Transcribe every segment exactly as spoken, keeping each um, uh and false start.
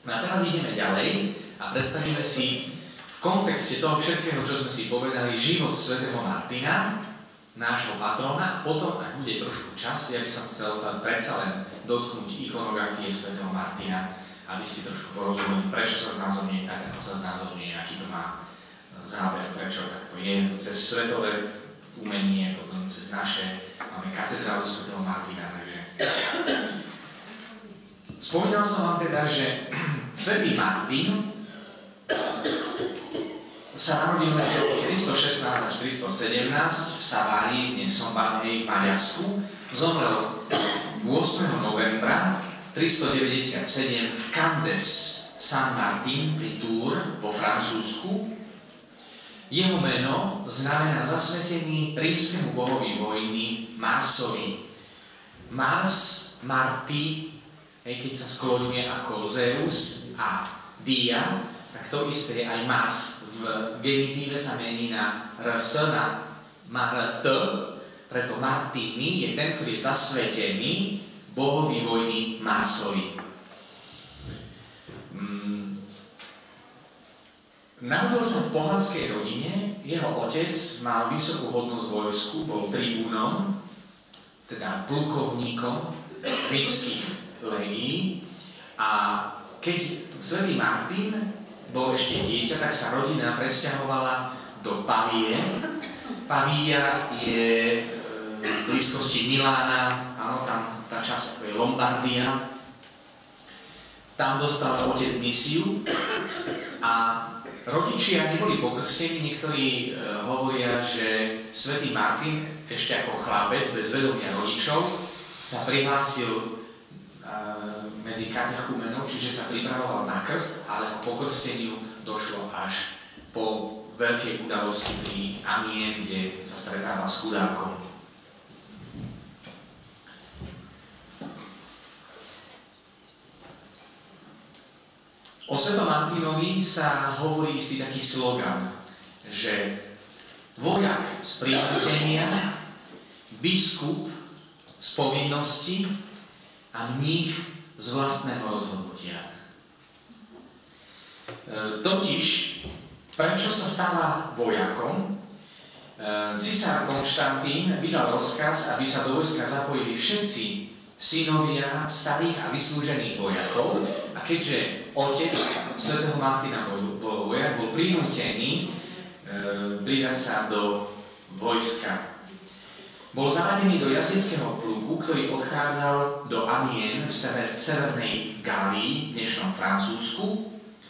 No a teraz ideme ďalej a predstavíme si v kontexte toho všetkého, čo sme si povedali, život svätého Martina, nášho patrona, a potom, ak bude trošku čas, ja by som chcel sa predsa len dotknúť ikonografie svätého Martina, aby ste trošku porozumeli, prečo sa znázorňuje tak, ako sa znázorňuje, aký to má záber, prečo takto je, cez svetové umenie, potom cez naše, máme katedrálu svätého Martina, takže... Spomínal som vám teda, že svätý Martin sa narodil medzi tristošestnásť až tristosedemnásť v Savárii, dnes Sombárie v Maďarsku. Zomrel ôsmeho novembra tristodeväťdesiatsedem v Candes San Martin pri Tours vo Francúzsku. Jeho meno znamená zasvetenie rímskemu bohovi vojny Marsovi. Mars, Marty, aj keď sa skloňuje ako Zeus a Dia, tak to isté je aj Mars. V genitíve sa mení na rs, na Mart, preto Martini je ten, ktorý je zasvetený bohovi vojny Marsovi. Hmm. Narodil sa v pohanskej rodine, jeho otec mal vysokú hodnosť v vojsku, bol tribúnom, teda plukovníkom rímskych legií, a keď svätý Martin bol ešte dieťa, tak sa rodina presťahovala do Pavie. Pavia je v blízkosti Milána, áno, tam tá časť, ako je Lombardia. Tam dostal otec misiu a rodičia neboli pokrstení. Niektorí e, hovoria, že svätý Martin ešte ako chlapec bez vedomia rodičov sa prihlásil medzi katechumenov, čiže sa pripravoval na krst, ale k pokrsteniu došlo až po veľkej udalosti pri Amiens, kde sa stretával s chudákom. O svätom Martinovi sa hovorí istý taký slogan, že vojak z prinútenia, biskup z povinnosti a mních z vlastného rozhodnutia. E, totiž, prečo sa stáva vojakom? E, Cisár Konštantín vydal rozkaz, aby sa do vojska zapojili všetci synovia starých a vyslúžených vojakov, a keďže otec svätého Martina bol, bol vojak, bol prinútený e, pridať sa do vojska. Bol zaradený do jazdeckého pluku, ktorý odchádzal do Amiens v, sever, v severnej Galii, dnešnom Francúzsku.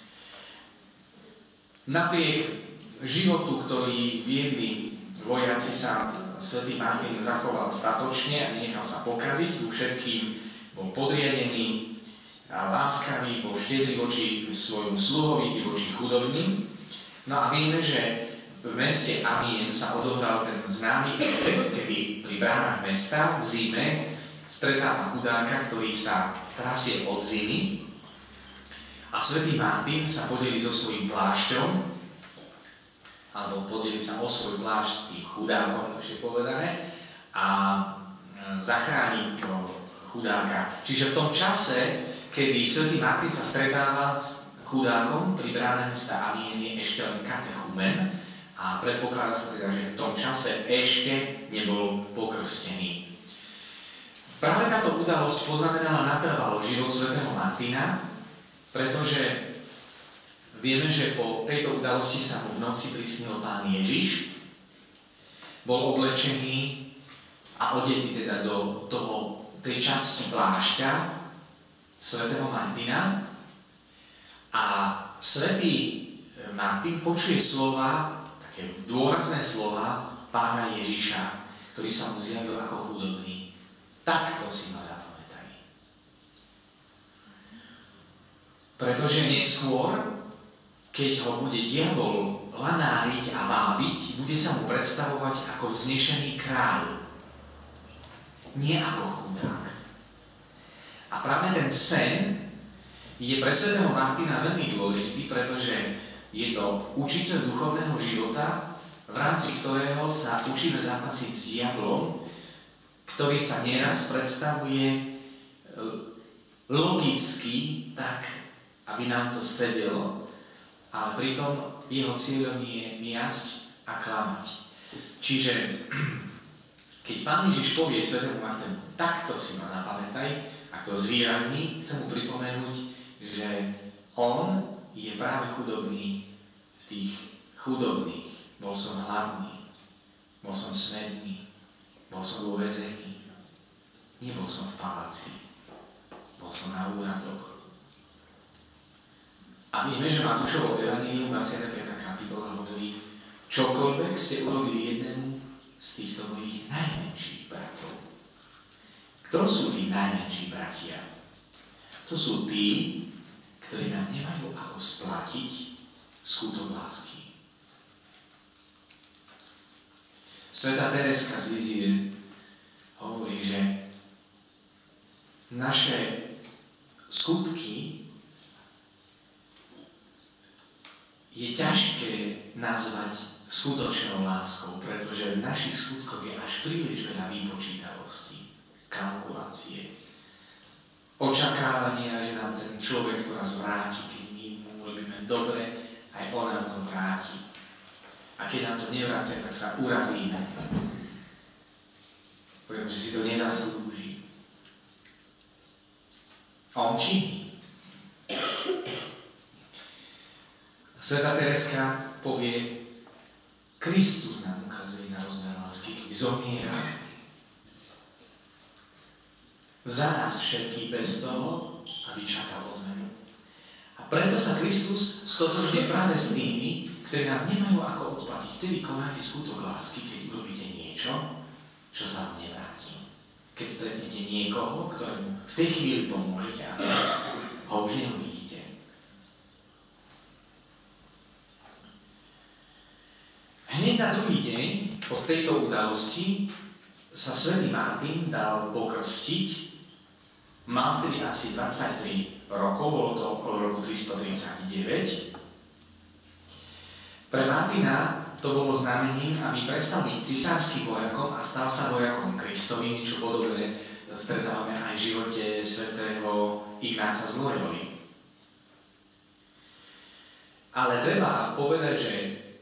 Napriek životu, ktorý viedli vojaci, sa svätý Martin zachoval statočne a nenechal sa pokaziť. Tu všetkým bol podriadený a láskavý, bol štedrý voči svojmu sluhovi i voči chudobným. No a vieme, že v meste Amiens sa odohral ten známy efekt, kedy pri bránach mesta v zime stretáva chudáka, ktorý sa trasie od zimy, a svätý Martin sa podelí so svojím plášťom, alebo podelí sa o svoj plášť s tým chudákom, už je povedané, a zachráni toho chudáka. Čiže v tom čase, kedy svätý Martin sa stretáva s chudákom pri bránach mesta Amiens, je ešte len katechumen, a predpokladá sa teda, že v tom čase ešte nebol pokrstený. Práve táto udalosť poznamenala natrvalo život svätého Martina, pretože vieme, že po tejto udalosti sa mu v noci prisnil Pán Ježiš, bol oblečený a odetý teda do toho, tej časti plášťa svätého Martina, a svätý Martin počuje slova, také dôrazné slova Pána Ježiša, ktorý sa mu zjavil ako chudobný. Takto si ma zapamätaj. Pretože neskôr, keď ho bude diabol lanáriť a vábiť, bude sa mu predstavovať ako vznešený kráľ, nie ako chudák. A práve ten sen je pre svätého Martina veľmi dôležitý, pretože je to učiteľ duchovného života, v rámci ktorého sa učíme zápasiť s diablom, ktorý sa nieraz predstavuje logicky tak aby nám to sedelo, ale pritom jeho cieľom je miasť a klamať. Čiže keď Pán Ježiš povie svätému Martinu, takto si ma zapamätaj, ak to zvýrazní, chcem mu pripomenúť, že on je práve chudobný v tých chudobných. Bol som hladný, bol som smedný, bol som vo väzení, nebol som v paláci, bol som na úradoch. A vieme, že Matúšovo evanjelium dvadsiata piata kapitola hovorí, čokoľvek ste urobili jednému z týchto mojich najmenších bratov. Kto sú tí najmenší bratia? To sú tí, ktorí nám nemajú ako splatiť skutok lásky. Svätá Terézka z Lizie hovorí, že naše skutky je ťažké nazvať skutočnou láskou, pretože v našich skutkoch je až príliš veľa výpočítavostí, kalkulácie, očakávania, že nám ten človek to nás vráti, keď my mu robíme dobre, aj on nám to vráti. A keď nám to nevrácia, tak sa urazíme. Poviem, že si to nezaslúži. A on činí. Svätá Terézka povie, Kristus nám ukazuje na rozmer lásky, keď zomiera za nás všetkých bez toho, aby čakal odmenu. A preto sa Kristus stotožňuje práve s tými, ktorí nám nemajú ako odplatiť. Vtedy konáte skutok lásky, keď urobíte niečo, čo sa vám nevráti. Keď stretnete niekoho, ktorému v tej chvíli pomôžete a teraz ho už neuvidíte. Hneď na druhý deň po tejto udalosti sa svätý Martin dal pokrstiť. Mal vtedy asi dvadsaťtri rokov, bolo to okolo roku tristotridsaťdeväť. Pre Martina to bolo znamením, aby prestal byť cisárskym vojakom a stal sa vojakom Kristovým, čo podobné stretávame aj v živote svätého Ignáca z Loyoli. Ale treba povedať, že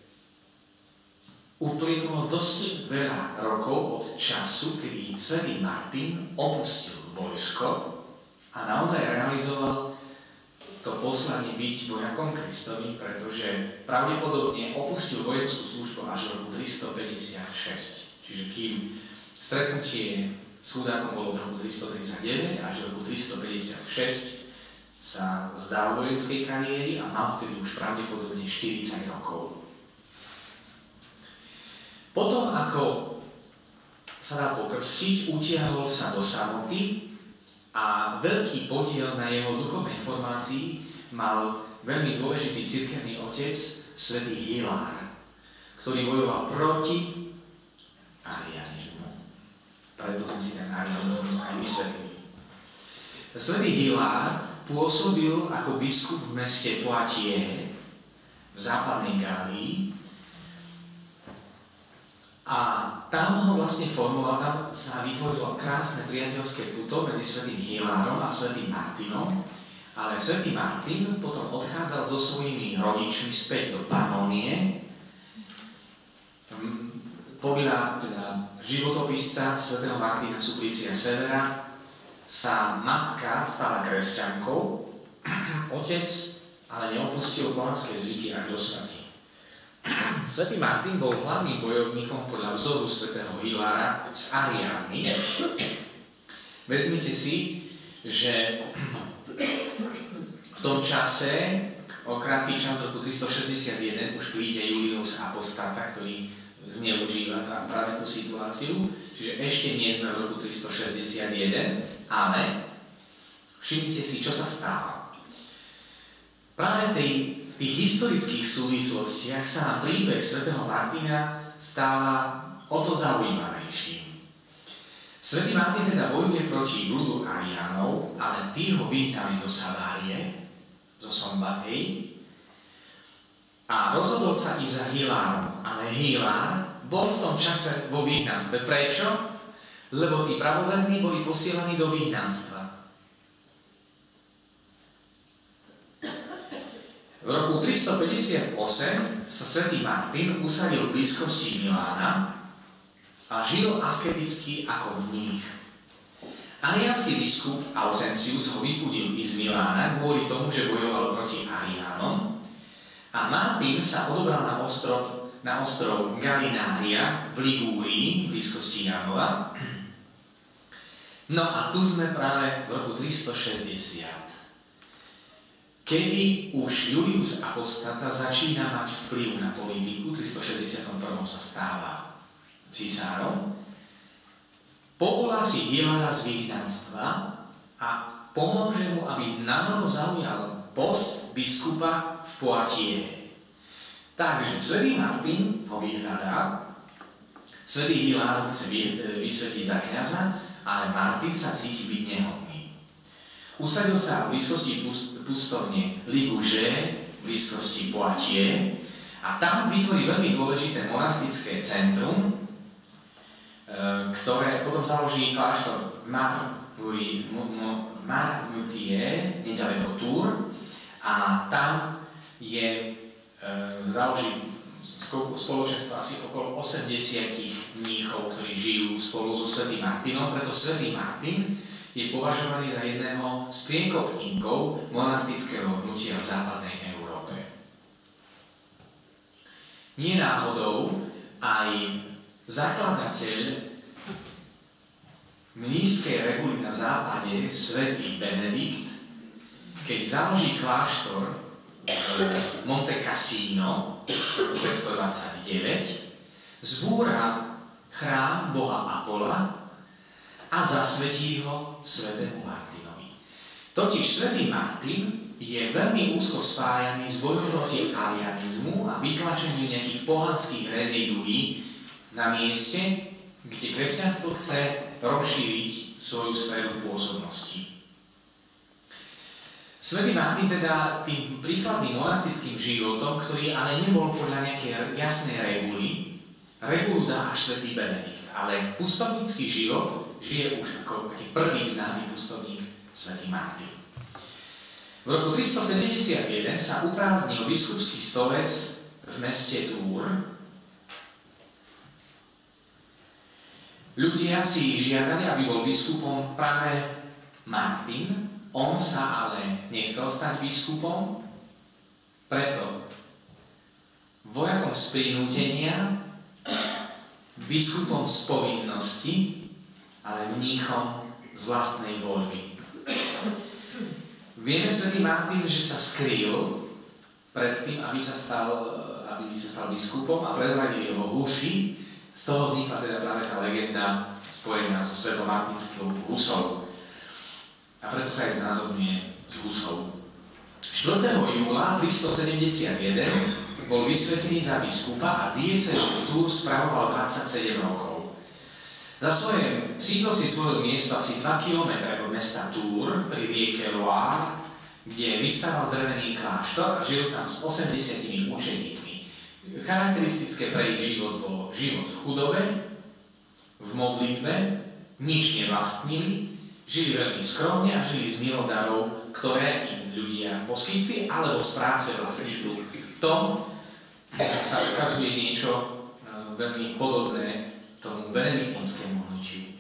uplynulo dosť veľa rokov od času, kedy svätý Martin opustil vojsko a naozaj realizoval to poslanie byť vojakom Kristovým, pretože pravdepodobne opustil vojenskú službu až v roku tristopäťdesiatšesť. Čiže kým stretnutie s chudákom bolo v roku tristotridsaťdeväť, až v roku tristopäťdesiatšesť sa vzdal vojenskej kariéry a mal vtedy už pravdepodobne štyridsať rokov. Potom, ako sa dá pokrstiť, utiahol sa do samoty a veľký podiel na jeho duchovnej formácii mal veľmi dôležitý cirkevný otec, svätý Hilár, ktorý bojoval proti arianizmu. Preto som si ten arianizmus aj vysvetlil. Svätý Hilár pôsobil ako biskup v meste Poitiers v západnej Gálii. A tam ho vlastne formoval, tam sa vytvorilo krásne priateľské puto medzi svätým Hilárom a svätým Martinom, ale svätý Martin potom odchádzal so svojimi rodičmi späť do Panónie. Podľa teda životopisca svätého Martina Suplicia Severa sa matka stala kresťankou, otec ale neopustil pohanské zvyky až do smrti. Svätý Martin bol hlavným bojovníkom podľa vzoru svätého Hilára s Ariánmi. Vezmite si, že v tom čase, o krátky čas v roku tristošesťdesiatjeden, už príde Julius Apostata, ktorý zneužíva práve tú situáciu. Čiže ešte nie sme v roku tristošesťdesiatjeden, ale všimnite si, čo sa stáva. Práve v tej V tých historických súvislostiach sa nám príbeh svätého Martina stáva o to zaujímavejším. Svätý Martin teda bojuje proti ľudu Ariánov, ale tí ho vyhnali zo Savárie, zo Sombatej, a rozhodol sa ísť za Hilárom. Ale Hilár bol v tom čase vo vyhnanstve. Prečo? Lebo tí pravoverní boli posielaní do vyhnanstva. V roku tristopäťdesiatosem sa svätý Martin usadil v blízkosti Milána a žil asketicky ako mních. Ariánsky biskup Auxentius ho vypudil i z Milána kvôli tomu, že bojoval proti Ariánom a Martin sa odobral na ostrov, na ostrov Galinária v Ligúrii, v blízkosti Janova. No a tu sme práve v roku tristošesťdesiat, kedy už Julius Apostata začína mať vplyv na politiku. V tristošesťdesiatom sa stáva cisárom. Povolá si Hilára z vyhnanstva a pomôže mu, aby nanovo zaujal post biskupa v Poitiers. Takže svätý Martin ho vyhľadá, svätý Hilár ho chce vysvetiť za kňaza, ale Martin sa cíti byť nehodný. Usadil sa v blízkosti pustovne Ligouže, v blízkosti Poitiers, a tam vytvorí veľmi dôležité monastické centrum, ktoré potom založí kláštor Marmoutier, nedaleko Tours, a tam je e, založí spoločenstvo asi okolo osemdesiat mníchov, ktorí žijú spolu so svätým Martinom, preto svätý Martin je považovaný za jedného z priekopníkov monastického hnutia v západnej Európe. Nie náhodou aj zakladateľ mníšskej reguly na západe, svätý Benedikt, keď založí kláštor v Monte Cassino v päťstodvadsaťdeväť, zbúra chrám boha Apola a zasvetí ho svätému Martinovi. Totiž svätý Martin je veľmi úzko spájaný s bojom proti arianizmu a vytlačeniu nejakých pohanských reziduí na mieste, kde kresťanstvo chce rozšíriť svoju sféru pôsobnosti. Svätý Martin teda tým príkladným monastickým životom, ktorý ale nebol podľa nejakej jasnej reguly, regulu dá až svätý Benedikt, ale pustovnícky život žije už ako taký prvý známy pustovník svätý Martin. V roku tristosedemdesiatjeden sa uprázdnil biskupský stolec v meste Tours. Ľudia si žiadali, aby bol biskupom práve Martin. On sa ale nechcel stať biskupom, preto vojakom z prinútenia, biskupom z povinnosti, ale mníchom z vlastnej voľby. Vieme, svätý Martin, že sa skrýl pred tým, aby sa stal, aby sa stal biskupom, a prezradili jeho husy. Z toho vznikla teda práve tá legenda spojená so svetomartinskou husou. A preto sa aj znázorňuje s husou. štvrtého júla tristosedemdesiatjeden bol vysvetený za biskupa a diecézu v Tours spravoval dvadsaťsedem rokov. Za svoje sídlo si zvolil miesto asi dva kilometre od mesta Tours pri rieke Loire, kde vystaval drevený kláštor a žil tam s osemdesiatimi učeníkmi. Charakteristické pre ich život bol život v chudobe, v modlitbe, nič nevlastnili, žili veľmi skromne a žili z milodarov, ktoré im ľudia poskytli, alebo z práce vlastných rúk. V tom sa ukazuje niečo veľmi podobné tomu benediktínskému hnutiu.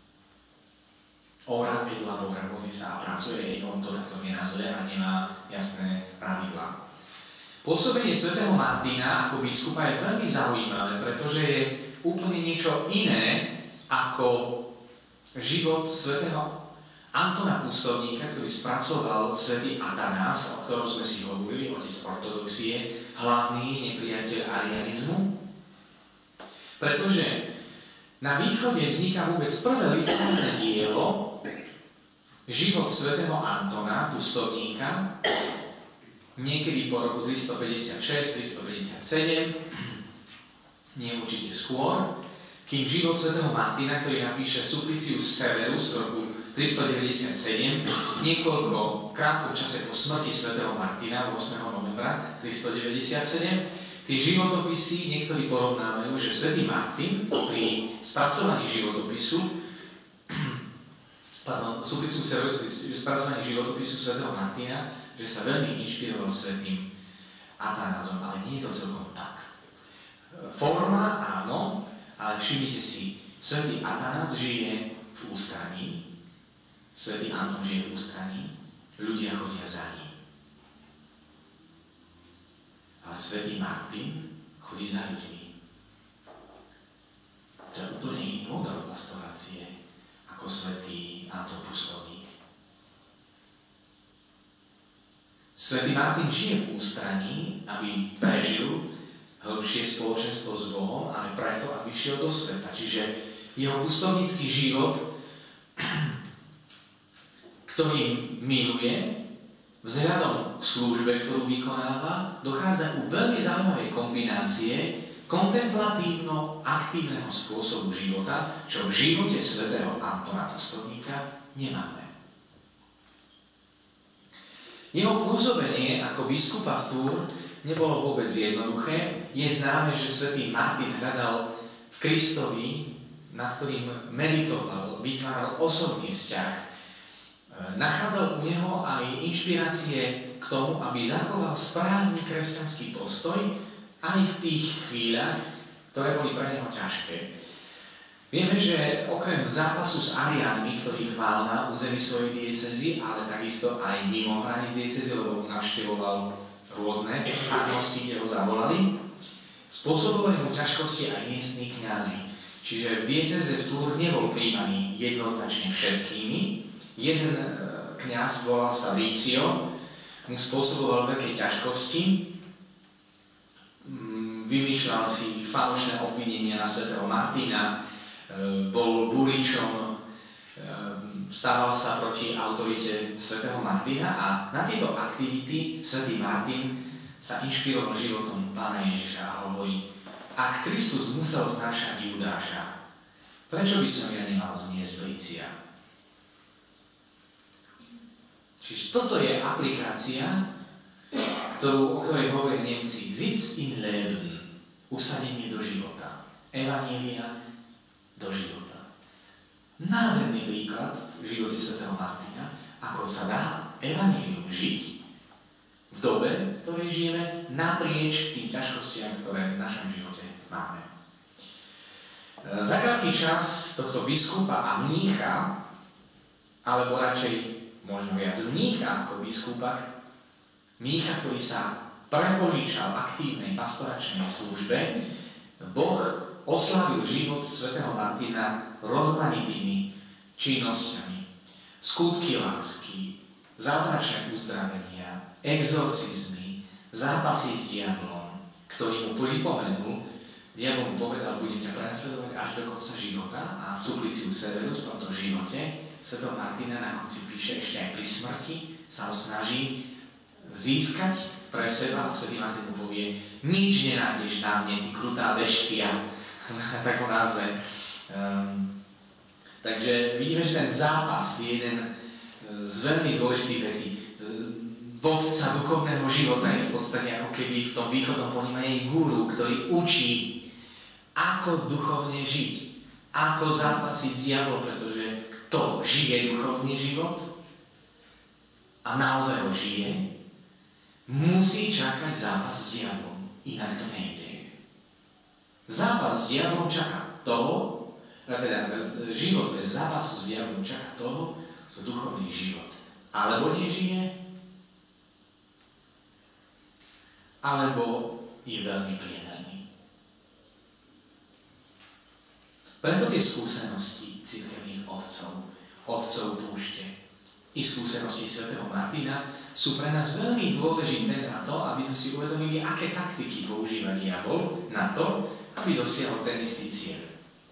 Ora et labora, modlí sa a pracuje, keď on to takto nenazve a nemá jasné pravidlá. Pôsobenie svätého Martina ako biskupa je veľmi zaujímavé, pretože je úplne niečo iné ako život svätého Antona Pustovníka, ktorý spracoval svätý Atanás, o ktorom sme si hovorili, otec ortodoxie, hlavný nepriateľ arianizmu. Pretože na východe vzniká vôbec prvé literárne dielo, život svätého Antona Pustovníka, niekedy po roku tristopäťdesiatšesť tristopäťdesiatsedem, nie určite skôr, kým život svätého Martina, ktorý napíše Supplicius Severus v roku tristodeväťdesiatsedem, niekoľko krátko čase po smrti svätého Martina, ôsmeho novembra tristodeväťdesiatsedem, tie životopisy niektorí porovnávajú, že svätý Martin pri spracovaní životopisu, pardon, Supplicius Severus pri spracovaní životopisu svätého Martina, že sa veľmi inšpiroval svätým Atanázom, ale nie je to celkom tak. Forma áno, ale všimnite si, svätý Atanás žije v ústraní, svätý Anton žije v ústraní, ľudia chodia za ním. Ale svätý Martin chodí za ľuďmi. To je úplne iný model pastorácie ako svätý Anton Pustovník. Svätý Martin žije v ústraní, aby prežil hĺbšie spoločenstvo s Bohom, ale preto, aby šiel do sveta. Čiže jeho pustovnícky život, ktorý miluje, vzhľadom k službe, ktorú vykonáva, dochádza ku veľmi zaujímavej kombinácie kontemplatívno-aktívneho spôsobu života, čo v živote svätého Antona Pustovníka nemáme. Jeho pôsobenie ako biskupa v Tours nebolo vôbec jednoduché. Je známe, že svätý Martin hľadal v Kristovi, nad ktorým meditoval, vytváral osobný vzťah. Nachádzal u neho aj inšpirácie k tomu, aby zachoval správny kresťanský postoj aj v tých chvíľach, ktoré boli pre neho ťažké. Vieme, že okrem zápasu s Ariánmi, ktorých mal na území svojej diecézy, ale takisto aj mimo hraníc diecézy, lebo navštevoval rôzne farnosti, kde ho zavolali, spôsobovali mu ťažkosti aj miestni kňazi. Čiže v diecéze v Tours nebol prijímaný jednoznačne všetkými. Jeden kňaz, volal sa Lício, mu spôsoboval veľké ťažkosti, vymýšľal si falošné obvinenia na svätého Martina, bol buričom, stával sa proti autorite svätého Martina a na tieto aktivity svätý Martin sa inšpiroval životom Pána Ježiša a hovorí: ak Kristus musel znášať Judáša, prečo by som ja nemal zniesť Lícia? Čiže toto je aplikácia, ktorú, o ktorej hovoria Nemci, Sitz in Leben, usadenie do života, evanjelia do života. Nádherný príklad v živote svätého Martina, ako sa dá evanjelium žiť v dobe, v ktorej žijeme, naprieč tým ťažkostiam, ktoré v našom živote máme. Za krátky čas tohto biskupa a mnícha, alebo radšej možno viac mnícha ako biskupa, mnícha, ktorý sa prepožičal aktívnej pastoračnej službe, Boh oslavil život svätého Martina rozmanitými činnosťami. Skutky lásky, zázračné uzdravenia, exorcizmy, zápasy s diablom, ktorý mu pripomenul, diabol mu povedal: budem ťa prenasledovať až do konca života, a Supplicius Severus v tomto živote svätého Martina na konci píše, ešte aj pri smrti sa ho snaží získať pre seba, a svätý Martin mu povie: nič nenájdeš na mne, ty krutá veštia, tak ho nazve. Um, takže vidíme, že ten zápas je jeden z veľmi dôležitých vecí. Vodca duchovného života je v podstate ako keby v tom východnom ponímaní guru, ktorý učí, ako duchovne žiť, ako zápasiť s diablom, pretože to žije duchovný život a naozaj ho žije, musí čakať zápas s diablom, inak to nejde. Zápas s diablom čaká toho, teda život bez zápasu s diablom čaká toho, kto duchovný život alebo nežije, alebo je veľmi priemerný. Preto tie skúsenosti cirkevných otcov, otcov púšte i skúsenosti svätého Martina sú pre nás veľmi dôležité na to, aby sme si uvedomili, aké taktiky používa diabol na to, aby dosiahol ten istý cieľ.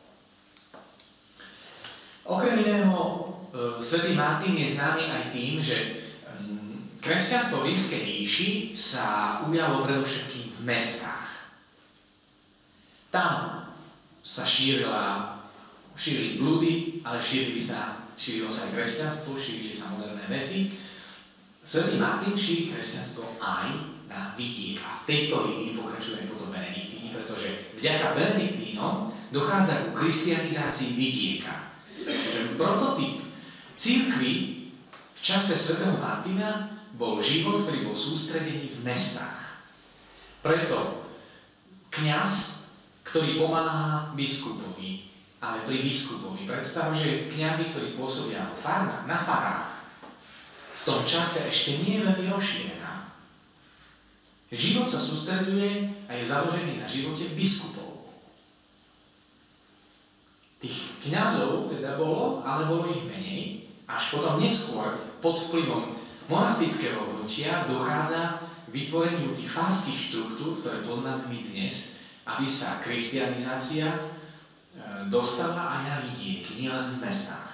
Okrem iného, svätý Martin je známy aj tým, že kresťanstvo v rímskej ríši sa ujalo predovšetkým v mestách. Tam sa šírila, šírili blúdy, ale šírili sa, šírilo sa aj kresťanstvo, šírili sa moderné veci. Svätý Martin šíri kresťanstvo aj na vidiek. A v tejto línii pokračuje potom Benediktíni, pretože vďaka Benediktínom dochádza ku kristianizácii vidieka. Takže prototyp cirkvi v čase svätého Martina bol život, ktorý bol sústredený v mestách. Preto kňaz, ktorý pomáha biskupovi, ale pri biskupovi. Predstav, že kňazi, ktorí pôsobia v farnách, na farách, v tom čase ešte nie je veľmi rozšírená. Život sa sústreďuje a je založený na živote biskupov. Tých kňazov teda bolo, ale bolo ich menej. Až potom neskôr, pod vplyvom monastického hnutia, dochádza k vytvoreniu tých farských štruktúr, ktoré poznáme my dnes, aby sa kristianizácia dostala aj na vidiek, nielen v mestách.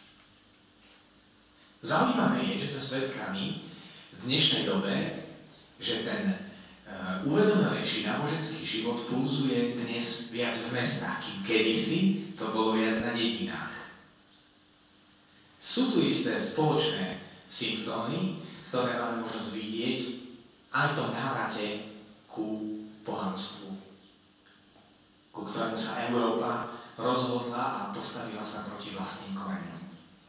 Zaujímavé je, že sme svedkami v dnešnej dobe, že ten uh, uvedomelejší náboženský život pulzuje dnes viac v mestách, kým kedysi to bolo viac na dedinách. Sú tu isté spoločné symptómy, ktoré máme možnosť vidieť aj v tom návrate ku pohanstvu, ku ktorému sa Európa rozhodla a postavila sa proti vlastným koreňom.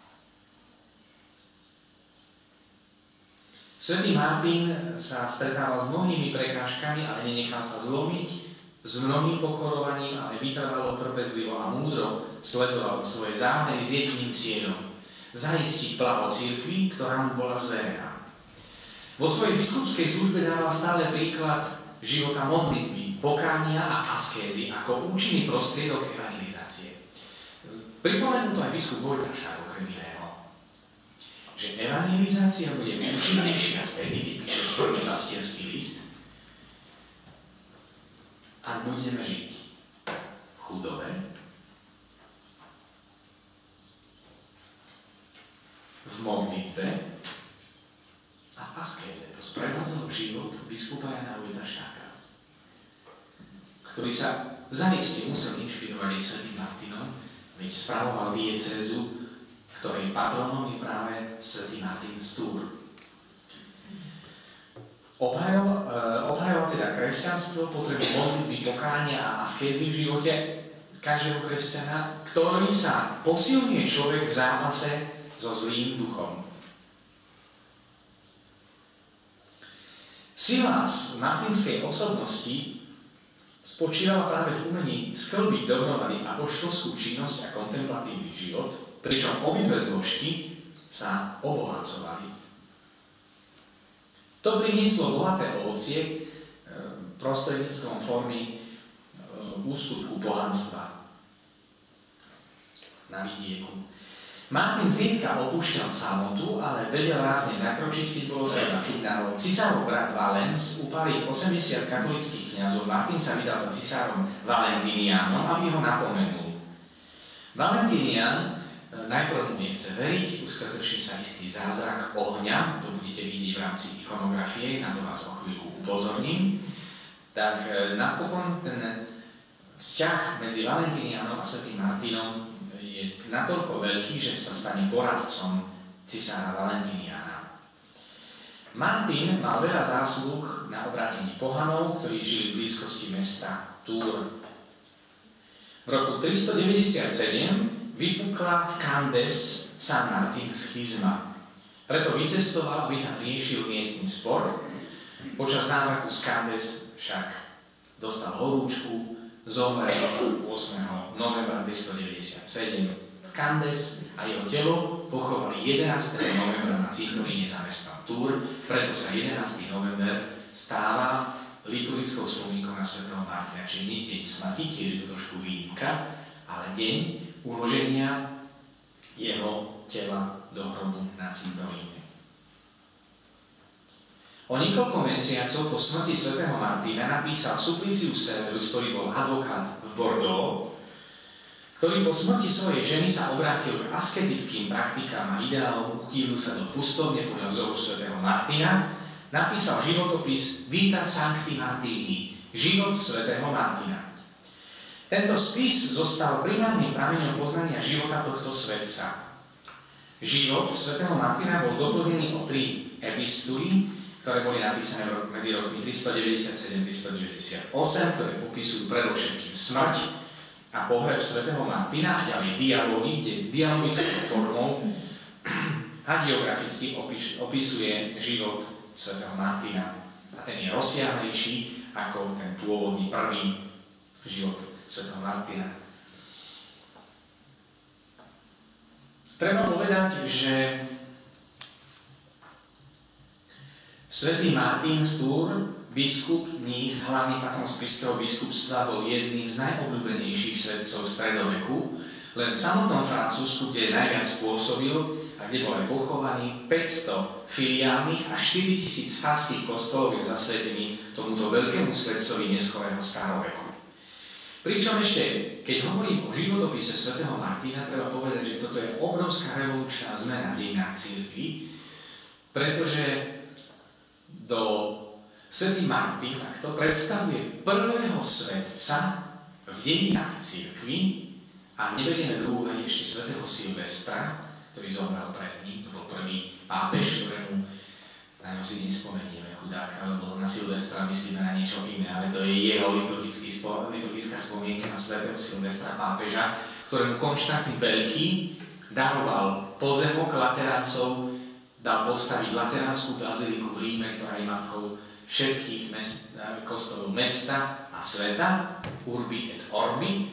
Svätý Martin sa stretával s mnohými prekážkami, ale nenechal sa zlomiť, s mnohým pokorovaním, ale vytrvalo, trpezlivo a múdro sledoval svoje zámery s jediným cieľom zaistiť blaho cirkvi, ktorá mu bola zverená. Vo svojej biskupskej službe dával stále príklad života modlitby, pokánia a askézy ako účinný prostriedok evangelizácie. Pripomenul to aj biskup Vojtašák okrem iného, že evangelizácia bude účinnejšia vtedy, keď píše prvý pastierský list, ak budeme žiť v chudobe, v modlitbe a v askéze. To sprevádzalo život biskupa Jana Vojtašáka, ktorý sa zaiste musel inšpirovať aj svätým Martinom, veď spravoval diecézu, ktorej patronom je práve svätý Martin z Tours. Obhajoval, obhajoval teda kresťanstvo, potrebu modlitby, pokánia a askézy v živote každého kresťana, ktorým sa posilňuje človek v zápase so zlým duchom. Sila z martinskej osobnosti spočívala práve v umení sklbiť dohromady apoštolskú činnosť a kontemplatívny život, pričom obidve zložky sa obohacovali. To prinieslo bohaté ovocie prostredníctvom formy ústupku pohanstva na vidieku. Martin zriedka opúšťal samotu, ale vedel rázne zakročiť, keď bolo treba. Keď dal cisárov brat Valens upáliť osemdesiat katolických kňazov, Martin sa vydal za cisárom Valentinianom, aby ho napomenul. Valentinian najprv mu nechce veriť, uskutoční sa istý zázrak ohňa, to budete vidieť v rámci ikonografie, na to vás o chvíľku upozorním. Tak napokon ten vzťah medzi Valentinianom a svätým Martinom je natoľko veľký, že sa stane poradcom cisára Valentiniana. Martin mal veľa zásluh na obrátení pohanov, ktorí žili v blízkosti mesta Tours. V roku tristodeväťdesiatsedem vypukla v Candes San Martin schizma. Preto vycestoval, aby tam riešil miestny spor. Počas návratu z Candes však dostal horúčku, zomrel ôsmeho novembra tristodeväťdesiatsedem v Candes a jeho telo pochovali jedenásteho novembra na cintoríne za mestom Tours, preto sa jedenásteho november stáva liturgickou spomínkou na svätého Martina. Čiže nie deň smrti, tiež je to trošku výnimka, ale deň uloženia jeho tela do hrobu na cintoríne. O niekoľko mesiacov po smrti svätého Martina napísal Sulpicius Severus, ktorý bol advokát v Bordeaux, ktorý po smrti svojej ženy sa obrátil k asketickým praktikám a ideálom, uchýlil sa do pustovne podľa vzoru svätého Martina, napísal životopis Vita Sancti Martini, život svätého Martina. Tento spis zostal primárnym prameňom poznania života tohto svätca. Život svätého Martina bol doplnený o tri epistuly, ktoré boli napísané medzi rokmi tristodeväťdesiatsedem a tristodeväťdesiatosem, ktoré popisujú predovšetkým smrť a pohreb svätého Martina a ďalej dialógy, kde dialogickou formou hagiograficky opisuje život svätého Martina. A ten je rozsiahlejší ako ten pôvodný prvý život svätého Martina. Treba povedať, že svätý Martin z Tours, biskup Nich, hlavný patron spišského biskupstva, bol jedným z najobľúbenejších svätcov stredoveku. Len v samotnom Francúzsku, kde najviac pôsobil a kde bol aj pochovaný, päťsto filiálnych a štyritisíc farských kostolov je zasvetený tomuto veľkému svätcovi neskorého staroveku. Pričom ešte, keď hovorím o životopise svätého Martina, treba povedať, že toto je obrovská revolučná zmena v dejinách cirkvi, pretože do svätý Martin takto predstavuje prvého svätca v dejinách cirkvi. A neberieme do úvahy ešte svätého Silvestra, ktorý zomrel pred ním. To bol prvý pápež, ktorému na ňo si nespomenieme, chudáka, lebo na Silvestra myslíme na niečo iné, ale to je jeho liturgická spomienka na svätého Silvestra pápeža, ktorému Konštantín Veľký daroval pozemok Lateráncov, dal postaviť Lateránsku baziliku v Ríme, ktorá je matkou všetkých mest, kostolov mesta a sveta, Urbi et Orbi.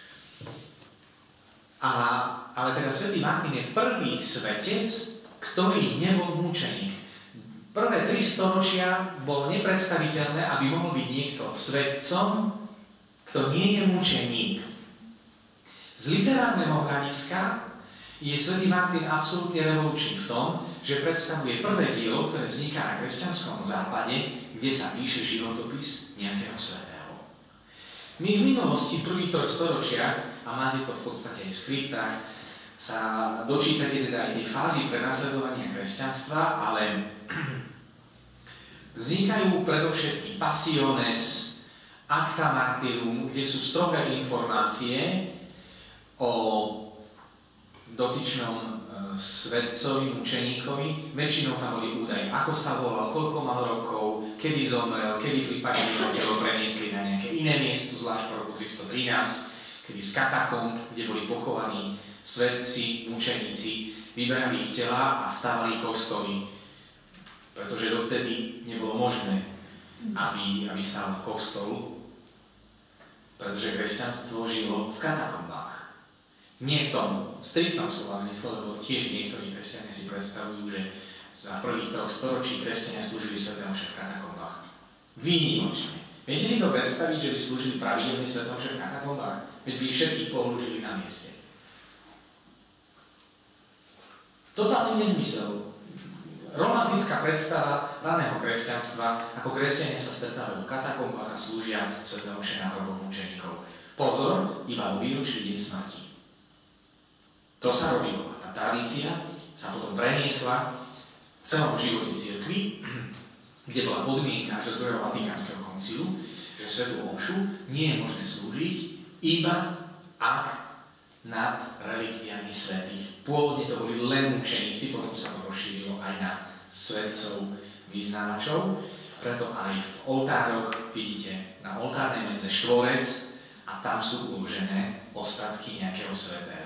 A, ale teda svätý Martin je prvý svetec, ktorý nebol múčeník. Prvé tri storočia bolo nepredstaviteľné, aby mohol byť niekto svetcom, kto nie je múčeník. Z literárneho hľadiska je svätý Martin absolútne revolučný v tom, že predstavuje prvé dielo, ktoré vzniká na kresťanskom západe, kde sa píše životopis nejakého svätého. My v minulosti, v prvých troch storočiach, a máte to v podstate aj v skriptách, sa dočítate teda aj tej fázy prenasledovania kresťanstva, ale vznikajú predovšetkým passiones, acta martyrum, kde sú strohé informácie o dotyčnom svetcovi, mučeníkovi. Väčšinou tam boli údaje, ako sa volal, koľko mal rokov, kedy zomrel, kedy prípadne jeho telo preniesli na nejaké iné miesto, zvlášť po roku tristotrinásť, kedy z katakomb, kde boli pochovaní svetci, mučeníci, vyberali ich tela a stávali kostoly, pretože dovtedy nebolo možné, aby, aby stál kostol, pretože kresťanstvo žilo v katakombách. Nie v tom striktnom slova zmysle, lebo tiež niektorí kresťania si predstavujú, že za prvých troch storočí kresťania slúžili sväté omše v katakombách. Výnimočne. Viete si to predstaviť, že by slúžili pravidelne sväté omše v katakombách? Veď by ich všetkých použili na mieste. Totálny nezmysel. Romantická predstava raného kresťanstva, ako kresťania sa stretávajú v katakombách a slúžia sväté omše na hroboch mučeníkov. Pozor, iba o výročí deň smrti. To sa robilo. A tá tradícia sa potom preniesla v celom živote cirkvi, kde bola podmienka až do druhého Vatikánskeho koncilu, že svätú omšu nie je možné slúžiť, iba ak nad relikviami svätých. Pôvodne to boli len mučeníci, potom sa to rozšírilo aj na svätcov, vyznávačov. Preto aj v oltároch vidíte na oltárnej medze štvorec a tam sú uložené ostatky nejakého svätého.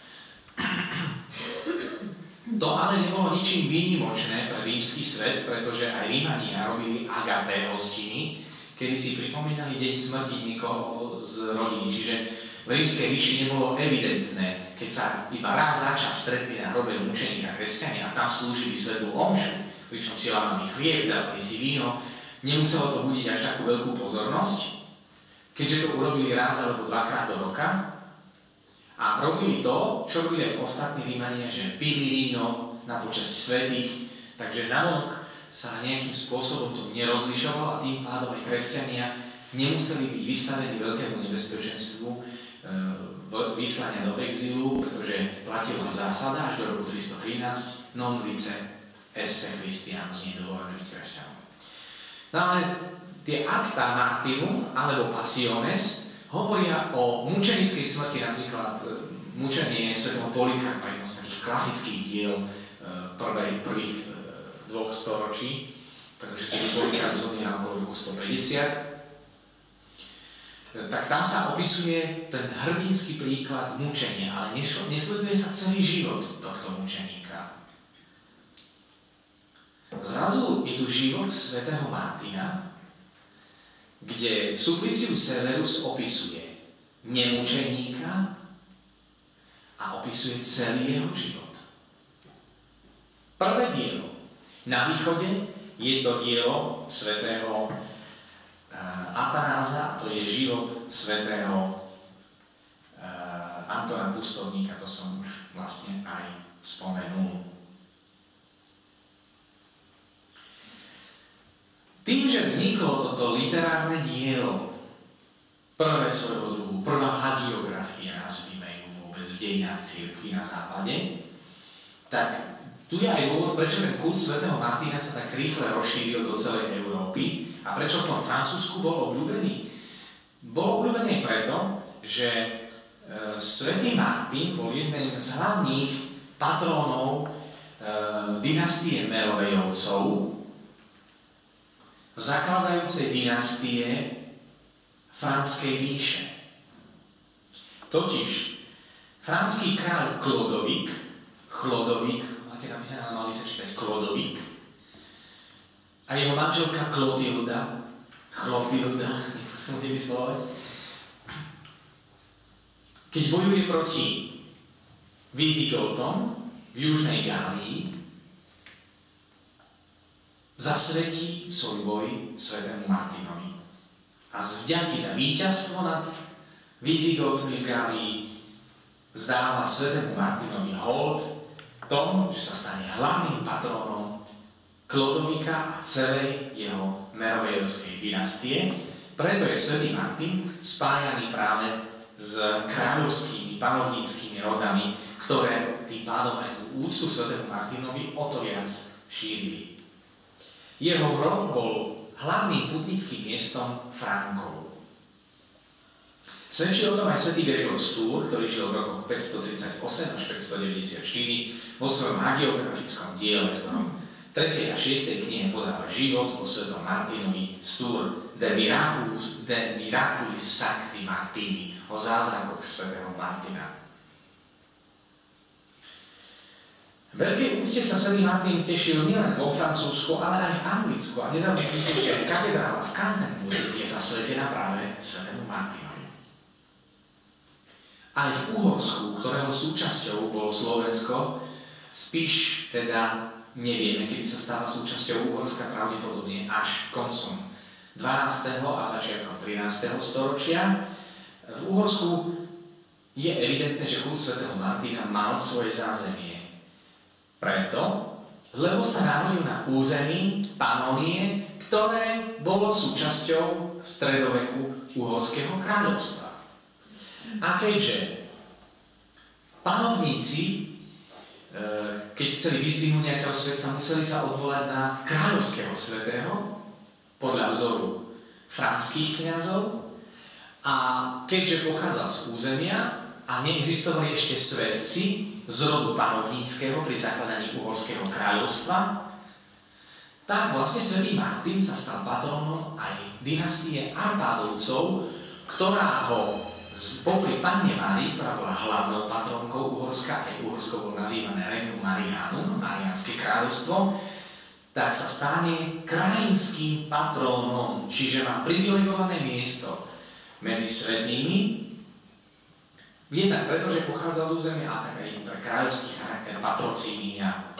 To ale nebolo ničím výnimočné pre rímsky svet, pretože aj Rímania robili agapé hostiny, kedy si pripomínali deň smrti niekoho z rodiny. Čiže v rímskej ríši nebolo evidentné, keď sa iba raz za čas stretli na hrobe mučeníka kresťania a tam slúžili svätú omšu, pričom si lámali chlieb, dávali si víno, nemuselo to budiť až takú veľkú pozornosť, keďže to urobili raz alebo dvakrát do roka. A robili to, čo robili aj ostatní Rímania, že pili víno na počasť svätých, takže navonok sa nejakým spôsobom to nerozlišovalo a tým pádom aj kresťania nemuseli byť vystavení veľkému nebezpečenstvu e, vyslania do exilu, pretože platila zásada až do roku tristotrinásť non vice esse Christianus, nie je dovolené byť kresťanom. No ale tie acta martyrum alebo passiones hovoria o mučenickej smrti, napríklad mučenie svätého Polikarpa, jedno z takých klasických diel prvej, prvých dvoch storočí, pretože svätý Polikarp zomieral okolo roku stopäťdesiat. Tak tam sa opisuje ten hrdinský príklad mučenia, ale nesleduje sa celý život tohto mučeníka. zrazu je tu život svätého Martina, kde Supplicius Severus opisuje nemučeníka a opisuje celý jeho život. Prvé dielo. Na východe je to dielo svätého Atanáza, to je život svätého Antona Pustovníka, to som už vlastne aj spomenul. Tým, že vzniklo toto literárne dielo, prvé svojho druhu, prvá hagiografia, nazvime ju vôbec v dejinách cirkvi na západe, tak tu je aj dôvod, prečo ten kult svätého Martina sa tak rýchle rozšíril do celej Európy a prečo v tom Francúzsku bol obľúbený. Bol obľúbený preto, že e, svätý Martin bol jeden z hlavných patrónov e, dynastie Merovejovcov, zakladajúcej dynastie Franskej ríše. Totiž franský kráľ Chlodovik, Chlodovik, máte napísané, ale mali sa čítať Chlodovik, a jeho manželka Klotilda, Chlotilda, nechcem vyslovať, keď bojuje proti Visigotom v Južnej Gálii, zasvetí svoj boj svätému Martinovi. A z vďaky za víťazstvo nad Visigotmi v Gálii zdáva svätému Martinovi hold tom, že sa stane hlavným patrónom Klodovika a celej jeho merovejovskej dynastie. Preto je svätý Martin spájaný práve s kráľovskými, panovníckymi rodami, ktoré tým pádom aj tú úctu svätému Martinovi o to viac šírili. Jeho hrob bol hlavným putnickým miestom Frankov. Svedčí o tom aj svätý Gregor z Tours, ktorý žil v rokoch päťstotridsaťosem až päťstodeväťdesiatštyri vo svojom hagiografickom diele, v ktorom v tretej a šiestej knihe podáva život o svätom Martinovi z Tours, De Miraculis, De Miraculis Sancti Martini, o zázrakoch svätého Martina. Veľkej úcte sa svätý Martin tešil nielen vo Francúzsku, ale aj v Anglicku. A nezabudnite, že katedrála v Canterbury je zasvetená práve svätému Martinovi. Aj v Uhorsku, ktorého súčasťou bolo Slovensko, spíš teda nevieme, kedy sa stala súčasťou Uhorska, pravdepodobne až koncom dvanásteho a začiatkom trinásteho storočia. V Uhorsku je evidentné, že kult svätého Martina mal svoje zázemie. Preto, lebo sa narodil na území Panónie, ktoré bolo súčasťou v stredoveku Uhorského kráľovstva. A keďže panovníci, keď chceli vyzdvihnúť nejakého svätca, museli sa odvolať na kráľovského svätého podľa vzoru franských kňazov, a keďže pochádzal z územia a neexistovali ešte svätci z rodu panovníckeho pri zakladaní Uhorského kráľovstva, tak vlastne svätý Martin sa stal patrónom aj dynastie Arpádovcov, ktorá ho popri Panne Márii, ktorá bola hlavnou patrónkou Uhorska, aj Uhorsko bolo nazývané Regnum Marianum, Mariánske kráľovstvo, tak sa stane krajinským patrónom, čiže má privilegované miesto medzi svätými. Jednak preto, že pochádza z územia, a tak aj pre kráľovský charakter, patrocínia.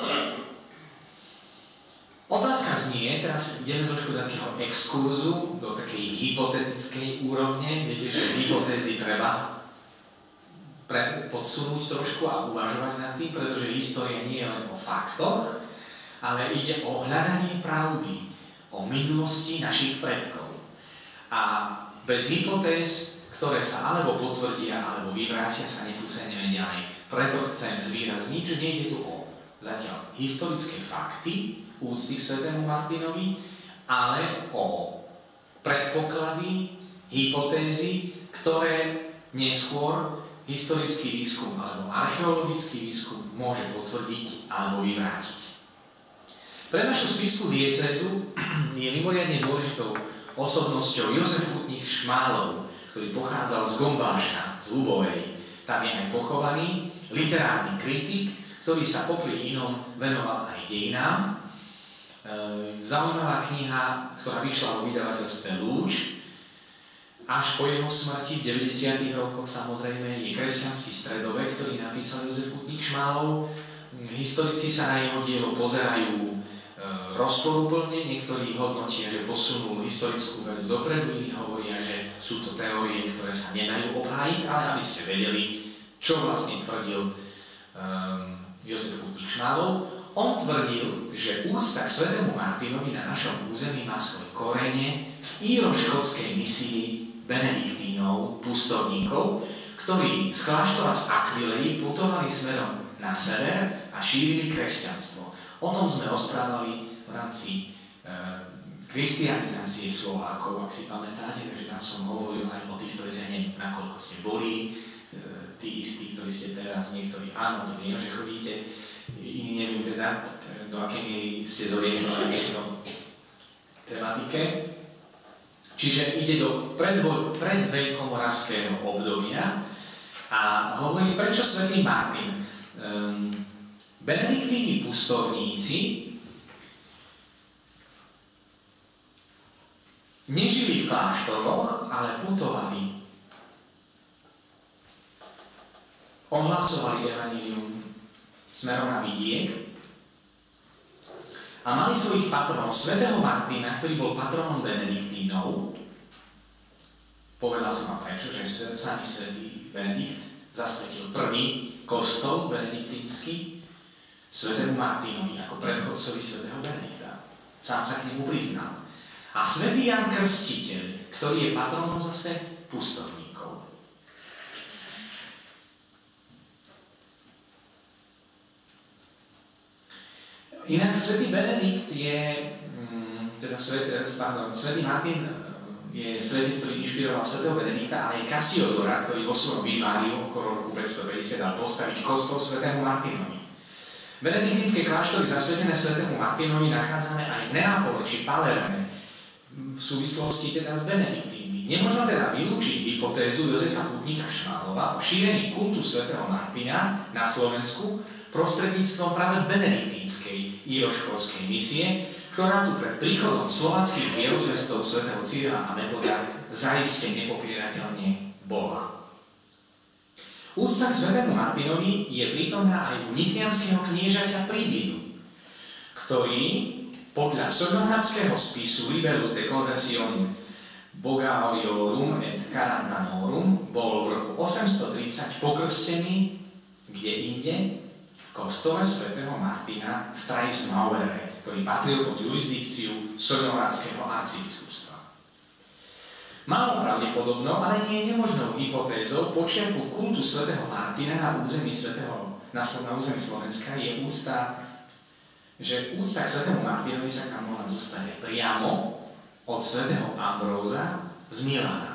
Otázka znie, teraz ideme trošku do takého exkurzu, do takej hypotetickej úrovne. Viete, že hypotézy treba podsunúť trošku a uvažovať nad tým, pretože história nie je len o faktoch, ale ide o hľadanie pravdy, o minulosti našich predkov. A bez hypotéz, ktoré sa alebo potvrdia, alebo vyvrátia, sa nepúseneme ďalej. Preto chcem zvýrazniť, že nejde tu o zatiaľ historické fakty, úcty k svätému Martinovi, ale o predpoklady, hypotézy, ktoré neskôr historický výskum alebo archeologický výskum môže potvrdiť alebo vyvrátiť. Pre našu spišskú diecézu je mimoriadne dôležitou osobnosťou Jozef Putník Šmálov, ktorý pochádzal z Gombáša, z Ľubovej. Tam je aj pochovaný literárny kritik, ktorý sa popri inom venoval aj dejinám. zaujímavá kniha, ktorá vyšla vo vydavateľstve Lúč. Až po jeho smrti v deväťdesiatych rokoch samozrejme je Kresťanský stredovek, ktorý napísal Jozef Putník Šmálov. Historici sa na jeho dielo pozerajú e, rozporuplne, niektorí hodnotia, že posunul historickú vedu dopredu, iní hovoria, že sú to teórie, ktoré sa nedajú obhájiť, ale aby ste vedeli, čo vlastne tvrdil e, Jozef Putník Šmálov. On tvrdil, že úcta k svätému Martinovi na našom území má svoje korene v íro-škótskej misii benediktínov, pustovníkov, ktorí z kláštora z Aquileji putovali smerom na sever a šírili kresťanstvo. O tom sme rozprávali v rámci e, kristianizácie Slovákov, ak si pamätáte, takže tam som hovoril aj o týchto veciach, neviem, nakoľko ste boli, e, tí istí, ktorí ste teraz, niektorí áno, to viem, že chodíte, iní neviem teda, do akej miery ste zorientovaní v tejto tematike. Čiže ide do predveľkomoravského obdobia a hovorí, prečo svätý Martin. Um, Benediktíni pustovníci nežili v kláštoroch, ale putovali. Ohlasovali evanjelium smerom na vidiek a mali svojich patronov. Svätého Martina, ktorý bol patronom Benediktínov, povedal som vám prečo, že sami svätý Benedikt zasvetil prvý kostol benediktínsky svätému Martinovi ako predchodcovi svätého Benedikta. Sám sa k nemu priznal. A svätý Ján Krstiteľ, ktorý je patronom zase pustovníkov. Inak svätý Benedikt je, teda pardon, svätý Martin je svätec, ktorý inšpiroval svätého Benedikta, ale aj Kasiodora, ktorý vo svojom Viváriu okolo roku päťstopäťdesiat dal postaviť kostol svätému Martinovi. Benediktínske kláštory zasvetené svätému Martinovi nachádzame aj v Neapole či Palerme v súvislosti teda s Benediktínmi. Nemožno teda vylúčiť hypotézu Jozefa Putníka Šmálova o šírení kultu svätého Martina na Slovensku prostredníctvom práve benediktínskej íro-škótskej misie, ktorá tu pred príchodom slovanských vierozvestov svätého Cyrila a Metoda zaiste nepopierateľne bola. Úcta k svätému Martinovi je prítomná aj u nitrianskeho kniežaťa Pribidu, ktorý podľa sornohradského spisu Libellus de Conversionem Bogaoriorum et Carantanorum bol v roku osemstotridsať pokrstený kde inde? V kostole svätého Martina v Trajsmauere, ktorý patril pod jurisdikciu sornohradského arcibiskupstva. Málo pravdepodobnou, ale nie je nemožnou hypotézou počiatku kultu svätého Martina na území, svätého, na, na území Slovenska je úcta, že úcta k svätému Martinovi sa tam mohla dostať priamo od svätého Ambróza z Milana.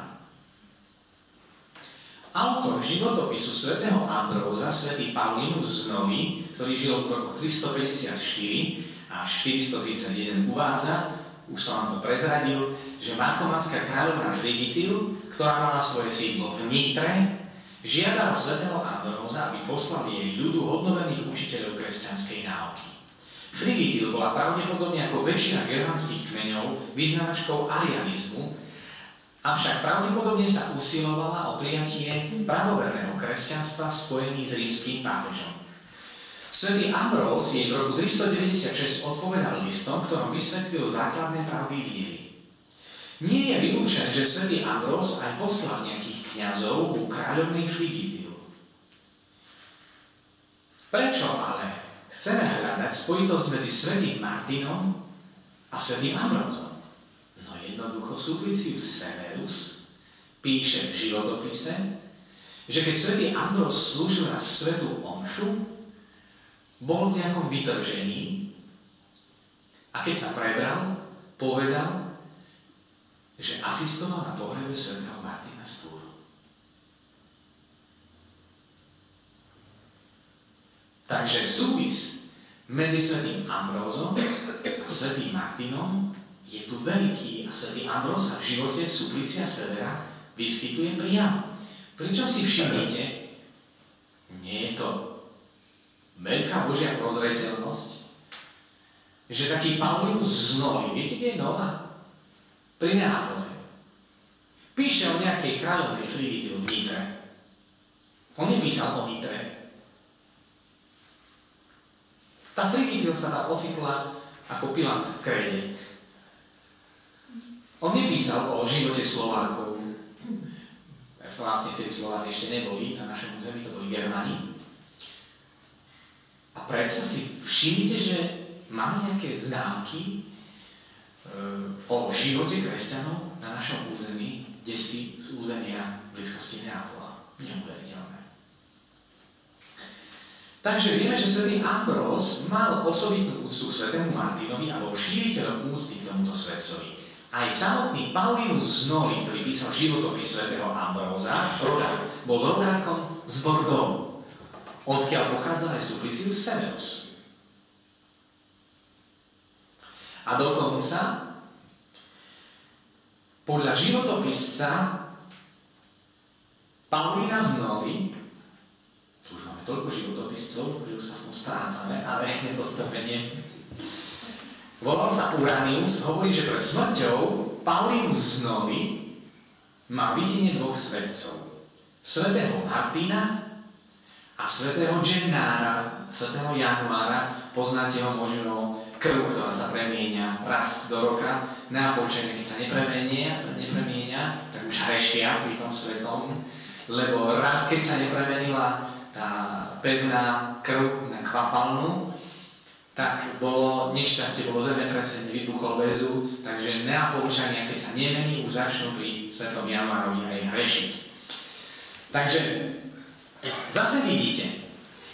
Autor životopisu svätého Ambróza, svätý Paulinus z Novy, ktorý žil v rokoch tristopäťdesiatštyri až štyristotridsaťjeden, uvádza, už som vám to prezradil, že markomanská kráľovna Frigitil, ktorá mala svoje sídlo v Nitre, žiadala svätého Ambróza, aby poslal jej ľudu hodnovených učiteľov kresťanskej náuky. Frigitil bola pravdepodobne ako väčšina germánskych kmeňov vyznavačkou arianizmu, avšak pravdepodobne sa usilovala o prijatie pravoverného kresťanstva v spojení s rímskym pápežom. Svätý Ambróz jej v roku tristodeväťdesiatšesť odpovedal listom, ktorom vysvetlil základné pravdy viery. Nie je vylúčené, že svätý Ambróz aj poslal nejakých kňazov u kráľovnej Frigitil. Prečo ale chceme hľadať spojitosť medzi svätým Martinom a svätým Ambrózom? Jednoducho Sulpicius Severus píše v životopise, že keď svätý Ambróz slúžil na svätú omšu, bol v nejakom vytržení a keď sa prebral, povedal, že asistoval na pohrebe svätého Martina z Túru. Takže súvis medzi svätým Ambrózom a svätým Martinom je tu veľký a svätý Ambróz sa v živote Sulpicia Severa vyskytuje priamo. Pričom si všimnite, nie je to veľká Božia prozreteľnosť, že taký Paulinus z Noli, viete, kde je Nola? Pri Neapole. Píše o nejakej kráľovnej Frigitil v Nitre. On nepísal o Nitre. Tá Frigitil sa tam ocitla ako Pilant v Kréde. On nepísal o živote Slovákov. Vlastne vtedy Slováci ešte neboli na našom území, to boli Germáni. A predsa si všimnite, že máme nejaké známky e, o živote kresťanov na našom území, kde si z územia blízkosti Neapola. Neuveriteľné. Takže vieme, že svätý Ambrós mal osobitnú úctu k svätému Martinovi a bol šíriteľom úcty k tomuto svätcovi. Aj samotný Paulinus z Noli, ktorý písal životopis svätého Ambróza, rodák, bol rodákom z Bordeaux, odkiaľ pochádzal aj Sulpicius Severus. A dokonca, podľa životopisca Paulína z Noli, tu už máme toľko životopiscov, že už sa v tom strácame, ale je to spomeniem, volal sa Uranius, hovorí, že pred smrťou Paulinus z Noli má videnie dvoch svetcov. Svätého Martina a svätého Gennára, svätého Januára. Poznáte ho možno krv, ktorá sa premieňa raz do roka. Neapolčania, keď sa nepremienia, nepremienia, tak už hrešia pri tom svetom, lebo raz, keď sa nepremenila tá pevná krv na kvapalnú, tak bolo nešťastie, bolo zemetrasenie, vybuchol väzu, takže Neapolčania, keď sa nemení, už začnú pri svetom Januárovi aj hrešiť. Takže zase vidíte,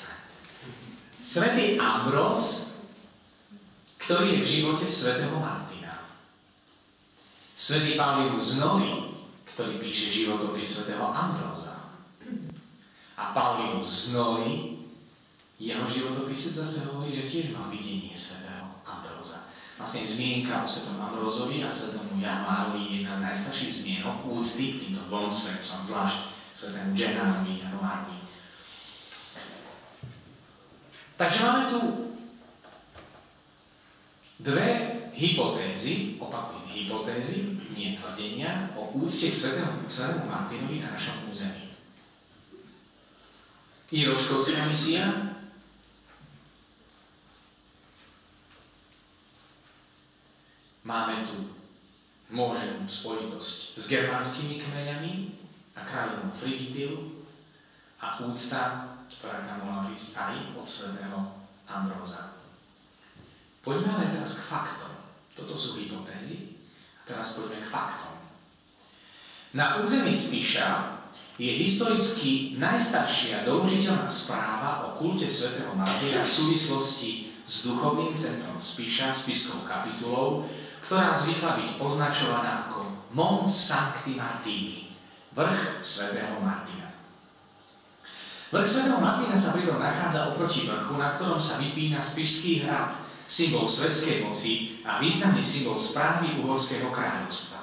svätý Ambrós, ktorý je v živote svätého Martina. Svätý Paulinus z Noli, ktorý píše životopis svätého Ambróza. A Paulinus z Noli, jeho životopisec zase hovorí, že tiež mal videnie svätého Ambróza. Vlastne zmienka o svätom Ambrózovi a svätému Januárovi je jedna z najstarších zmienok úcty k týmto dvom svätcom, zvlášť svätému Gennárovi a Januárovi. Takže máme tu dve hypotézy, opakujem hypotézy, nie tvrdenia, o úcte k svätému, svätému Martinovi na našom území. Íro-škótska misia, máme tu môženú spojitosť s germánskymi kmeňami a kráľovnou Frigitil a úcta, ktorá nám mohla prísť aj od svätého Ambróza. Poďme ale teraz k faktom. Toto sú hypotézy. A teraz poďme k faktom. Na území Spiša je historicky najstaršia doložiteľná správa o kulte svätého Martina v súvislosti s duchovným centrom Spiša, spiskou kapitulou, ktorá zvykla byť označovaná ako Mons Sancti Martini, vrch svätého Martina. Vrch svätého Martina sa pritom nachádza oproti vrchu, na ktorom sa vypína Spišský hrad, symbol svetskej moci a významný symbol správy uhorského kráľovstva.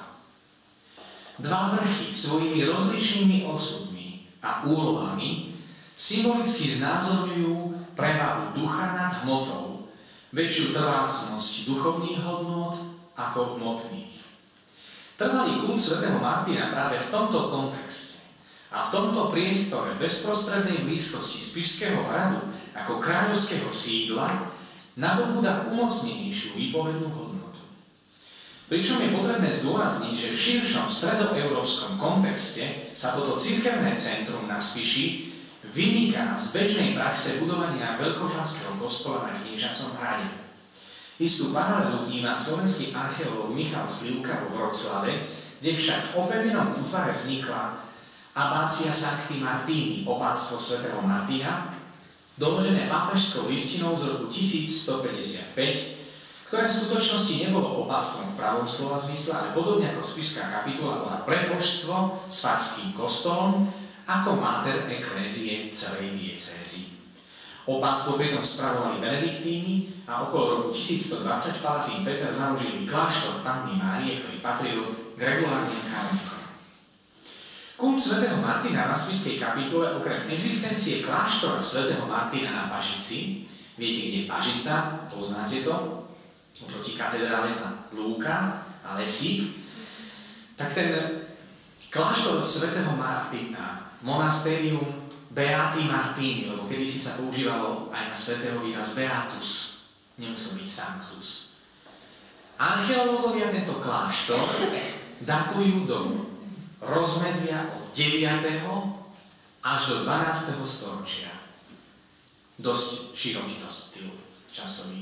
Dva vrchy svojimi rozličnými osudmi a úlohami symbolicky znázorňujú prevahu ducha nad hmotou, väčšiu trvácnosť duchovných hodnôt ako hmotných. Trvalý kult svätého Martina práve v tomto kontexte a v tomto priestore bezprostrednej blízkosti Spišského hradu ako kráľovského sídla nadobúda umocnenejšiu výpovednú hodnotu. Pričom je potrebné zdôrazniť, že v širšom stredoeurópskom kontexte sa toto cirkevné centrum na Spiši vymýka z bežnej praxe budovania veľkofalského kostola na Kniežacom hrade. Istú paralelu vníma slovenský archeológ Michal Slivka vo Vroclave, kde však v opevnenom útvare vznikla abácia Sancti Martini, opátstvo svätého Martina, doložené pápežskou listinou z roku tisícstopäťdesiatpäť, ktoré v skutočnosti nebolo opátstvom v pravom slova zmysle, ale podobne ako spišská kapitula bola prepožstvo s farským kostolom ako mater eklézie celej diecézy. Opátstvo pritom spravovali benediktíni a okolo roku tisícstodvadsať Palatín Peter založili kláštor Panny Márie, ktorý patril k regulárnym kanonikom. Kult svätého Martina na spišskej kapitule okrem existencie kláštora svätého Martina na Pažici, viete, kde je Pažica, poznáte to, oproti katedrále lúka a lesík, tak ten kláštor svätého Martina, monastérium Beati Martini, lebo kedysi sa používalo aj na svätého výraz Beatus, nemusel byť Sanctus. Archeológovia tento kláštor datujú do rozmedzia od deviateho až do dvanásteho storočia. Dosť široký rozptyl časový.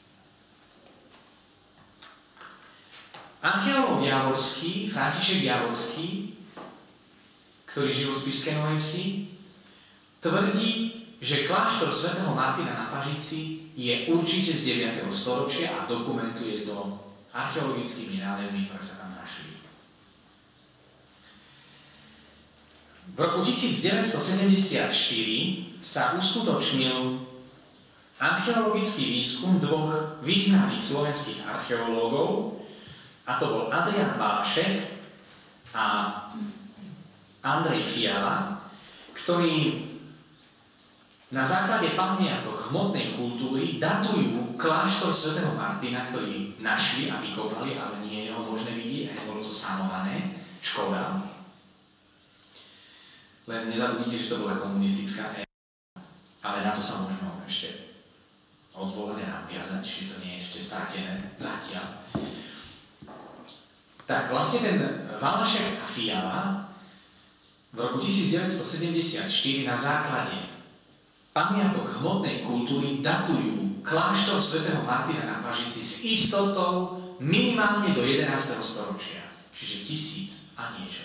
Archeológ Javorský, František Javorský, ktorý žil v Spišskej Novej Vsi, tvrdí, že kláštor svätého Martina na Pažici je určite z deviateho storočia a dokumentuje to archeologickými nálezmi, ktoré sa tam našli. V roku tisícdeväťstosedemdesiatštyri sa uskutočnil archeologický výskum dvoch významných slovenských archeológov, a to bol Adrián Balašek a Andrej Fiala, ktorí na základe pamiatok hmotnej kultúry datujú kláštor svätého Martina, ktorý našli a vykopali, ale nie je ho možné vidieť, nebolo to sanované. Škoda. Len nezabudnite, že to bola komunistická éra, ale na to sa možno ešte odvolať a nadviazať, že to nie je ešte stratené zatiaľ. Tak vlastne ten Valašek a Fiala v roku tisícdeväťstosedemdesiatštyri na základe pamiatok hmotnej kultúry datujú kláštor svätého Martina na Pažici s istotou minimálne do jedenásteho storočia. Čiže tisíc a niečo.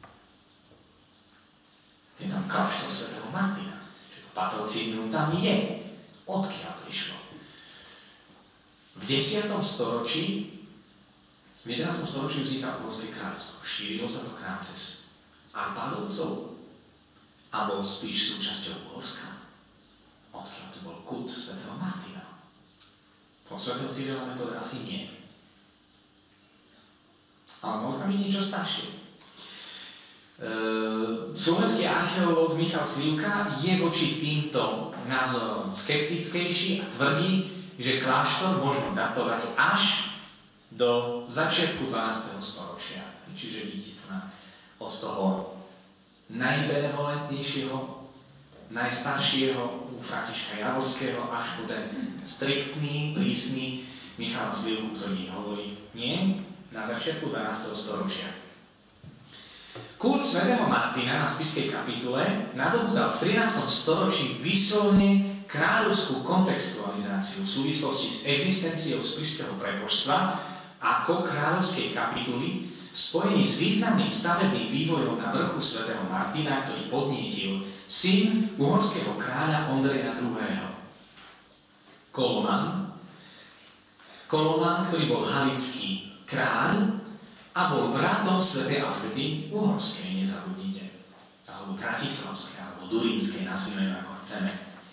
Je tam kláštor svätého Martina. Že to patrocínium tam je. Odkiaľ prišlo? V desiatom storočí, v jedenástom storočí vzniká Uhorské kráľovstvo. Šírilo sa to k nám cez Arpádovcov a bol spíš súčasťou Uhorska. Odkiaľ to bol kult svätého Martina? Po svätého Cyrila metóde asi nie. Ale mohol tam byť niečo staršie. E, slovenský archeológ Michal Slivka je voči týmto názorom skeptickejší a tvrdí, že kláštor možno datovať až do začiatku dvanásteho storočia. Čiže vidíte to na, od toho najbenevolentnejšieho, najstaršieho u Františka Javorského až po ten striktný, prísny Michal Slivku, ktorý hovorí nie, na začiatku dvanásteho storočia. Kult svätého Martina na spišskej kapitule nadobudal v trinástom storočí vyslovne kráľovskú kontextualizáciu v súvislosti s existenciou spišského prebožstva ako kráľovskej kapituly v spojení s významným stavebným vývojom na vrchu svätého Martina, ktorý podnietil syn uhorského kráľa Ondreja druhého. Koloman, Koloman, ktorý bol halický kráľ a bol bratom svätej Alžbety Uhorskej, nezabudnite. Alebo Bratislavskej, alebo Durínskej, nazvime ako chceme.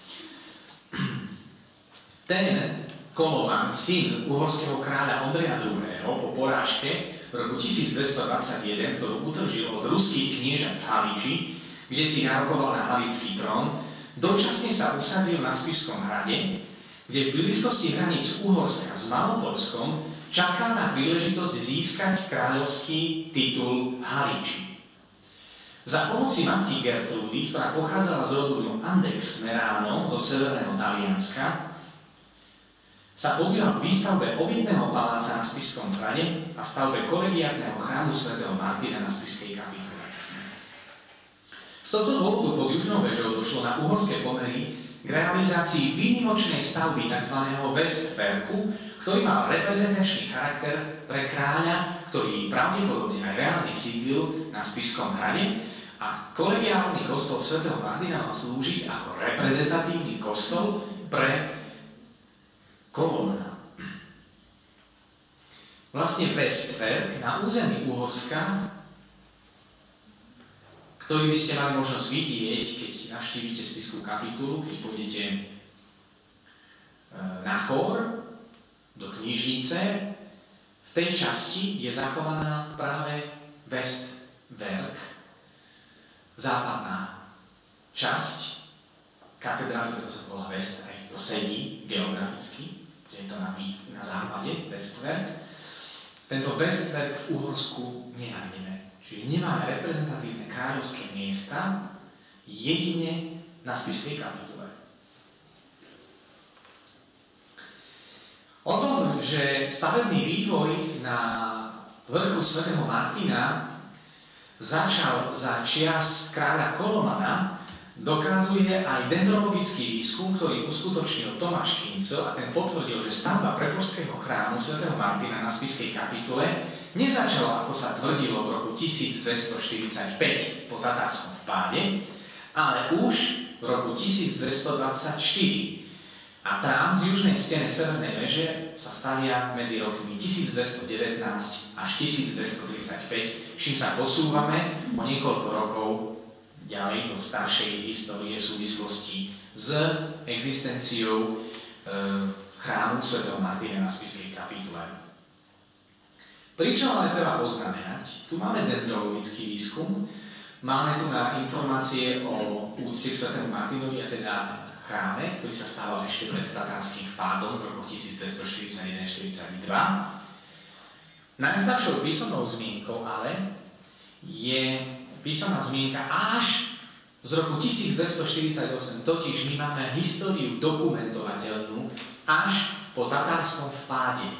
Ten Koloman, syn uhorského kráľa Ondreja druhého. po porážke v roku tisícdvestodvadsaťjeden, ktorú utržil od ruských kniežat v Haliči, kde si nárokoval na halický trón, dočasne sa usadil na Spišskom hrade, kde v blízkosti hraníc Uhorska s Malopolskom čakal na príležitosť získať kráľovský titul v Haliči. Za pomoci matky Gertrúdy, ktorá pochádzala z rodu Andex Merano zo severného Talianska, sa podujal k výstavbe obytného paláca na Spišskom hrade a stavbe kolegiátneho chrámu svätého Martina na Spišskej kapitule. Z tohto dôvodu pod južnou väžou došlo na uhorské pomery k realizácii výnimočnej stavby tzv. Westwerku, ktorý mal reprezentačný charakter pre kráľa, ktorý pravdepodobne aj reálne sídlil na Spišskom hrade, a kolegiálny kostol svätého Martina mal slúžiť ako reprezentatívny kostol pre Kolóna. Vlastne Westwerk na území Uhorska, ktorý by ste mali možnosť vidieť, keď navštívite Spišskú kapitulu, keď pôjdete na chór, do knižnice. V tej časti je zachovaná práve Westwerk, západná časť katedrály, preto sa volá West, aj to sedí geograficky, že je to na, na západe, Westwerk. Tento Westwerk v Uhorsku nenájdeme. Čiže nemáme reprezentatívne kráľovské miesta jedine na spišskej kapitule. O tom, že stavebný vývoj na vrchu svätého Martina začal za čias kráľa Kolomana, dokazuje aj dendrologický výskum, ktorý uskutočnil Tomáš Kincel, a ten potvrdil, že stavba prepoštského chrámu svätého Martina na spišskej kapitule nezačala, ako sa tvrdilo, v roku tisícdvestoštyridsaťpäť po tatárskom vpáde, ale už v roku tisícdvestodvadsaťštyri. A trám z južnej steny severnej veže sa stavia medzi rokmi tisícdvestodevätnásť až tisícdvestotridsaťpäť, čím sa posúvame o niekoľko rokov ďalej do staršej histórie v súvislosti s existenciou e, chrámu svätého Martina na spišskej kapitule. Pričom ale treba poznamenať, tu máme dendrologický výskum, máme tu na informácie o úcte k svätému Martinovi, a teda chráme, ktorý sa stával ešte pred tatárskym vpádom v roku tisícdvestoštyridsaťjeden štyridsaťdva. Najstaršou písomnou zmienkou ale je písomná zmienka až z roku tisícdvestoštyridsaťosem, totiž my máme históriu dokumentovateľnú až po tatárskom vpáde.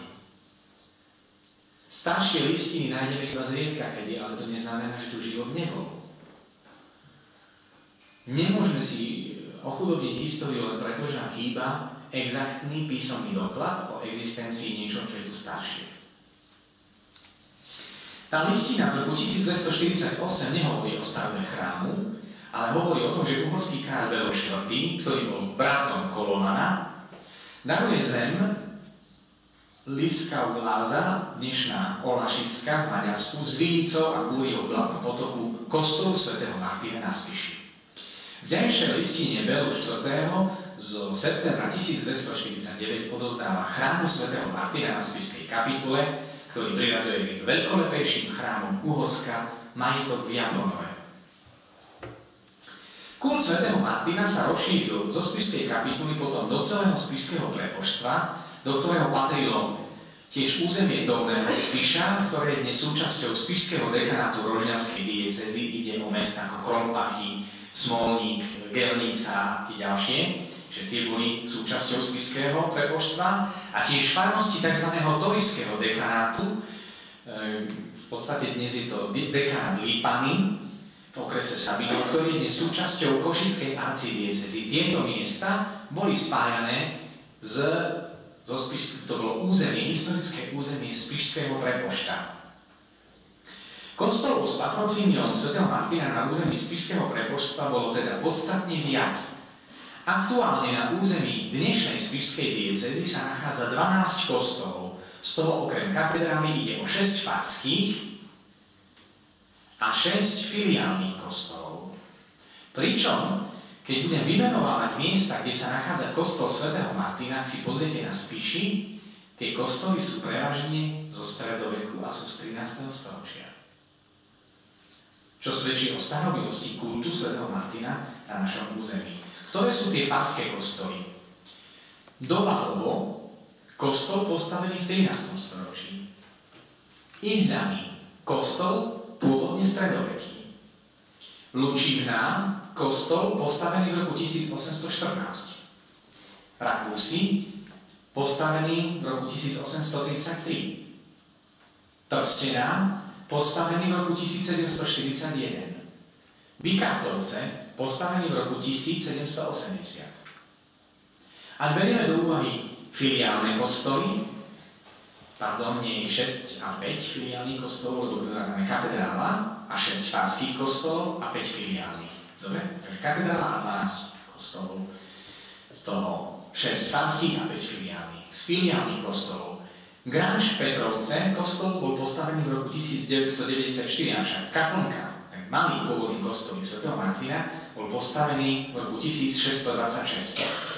Staršie listiny nájdeme iba zriedka kedy, ale to neznamená, že tu život nebol. Nemôžeme si ochudobniť históriu len preto, že nám chýba exaktný písomný doklad o existencii niečo, čo je tu staršie. Tá listina z roku tisícdvestoštyridsaťosem nehovorí o stavbe chrámu, ale hovorí o tom, že uhorský kráľ Belo štvrtý, ktorý bol bratom Kolomana, daruje zem Liska Láza, dnešná Olašiska v Maďarsku, s vinicou a kúriou v Blatnom potoku kostolu svätého Martina na Spiši. V ďalšej listine Belu štvrtého z septembra tisícdvestoštyridsaťdeväť odozdáva chrámu svätého Martina na spišskej kapitule, ktorý prirazuje k veľkolepejším chrámom Uhorska, majetok v Jablonove. Kult svätého Martina sa rozšíril zo spišskej kapituly potom do celého spišského prepoštstva, do ktorého patrilo tiež územie Dolného Spiša, ktoré je dnes súčasťou spišského dekanátu Rožňavskej diecézy. Ide o mesta ako Krompachy, Smolník, Gelnica a tie ďalšie, čiže tie boli súčasťou spišského prepoštva, a tiež farnosti tzv. Torijského dekanátu. V podstate dnes je to dekanát Lípany v okrese Sabinov, ktorý je dnes súčasťou Košickej arcidiecézy. Tieto miesta boli spájané z, zo Spiš, to bolo územie, historické územie spišského prepošta. Kostolov s patrocíniom svätého Martina na území spišského prepoštva bolo teda podstatne viac. Aktuálne na území dnešnej spišskej diecézy sa nachádza dvanásť kostolov. Z toho okrem katedrály ide o šesť farských a šesť filiálnych kostolov. Pričom, keď budem vymenovávať miesta, kde sa nachádza kostol svätého Martina, si pozriete na Spiši, tie kostoly sú prevažne zo stredoveku a sú z trinásteho storočia. Čo svedčí o starobilosti kultu svätého Martina na našom území. Ktoré sú tie farské kostoly? Dovalovo, kostol postavený v trinástom storočí. Ihľany, kostol pôvodne stredoveký. Lučivná, kostol postavený v roku tisícosemstoštrnásť. Rakúsi, postavený v roku tisícosemstotridsaťtri. Trstená, postavený v roku tisícsedemstoštyridsaťjeden. Vykartovce, postavený v roku tisícsedemstoosemdesiat. Ak berieme do úvahy filiálne kostoly, pardon, nie je šesť a päť filiálnych kostolov, lebo máme katedrála a šesť farských kostolov a päť filiálnych. Dobre? Takže katedrála a dvanásť kostolov. Z toho šesť farských a päť filiálnych. Z filiálnych kostolov Granč Petrovce, kostol bol postavený v roku tisícdeväťstodeväťdesiatštyri, avšak kaplnka, ten malý pôvodný kostol svätého Martina, bol postavený v roku tisícšesťstodvadsaťšesť.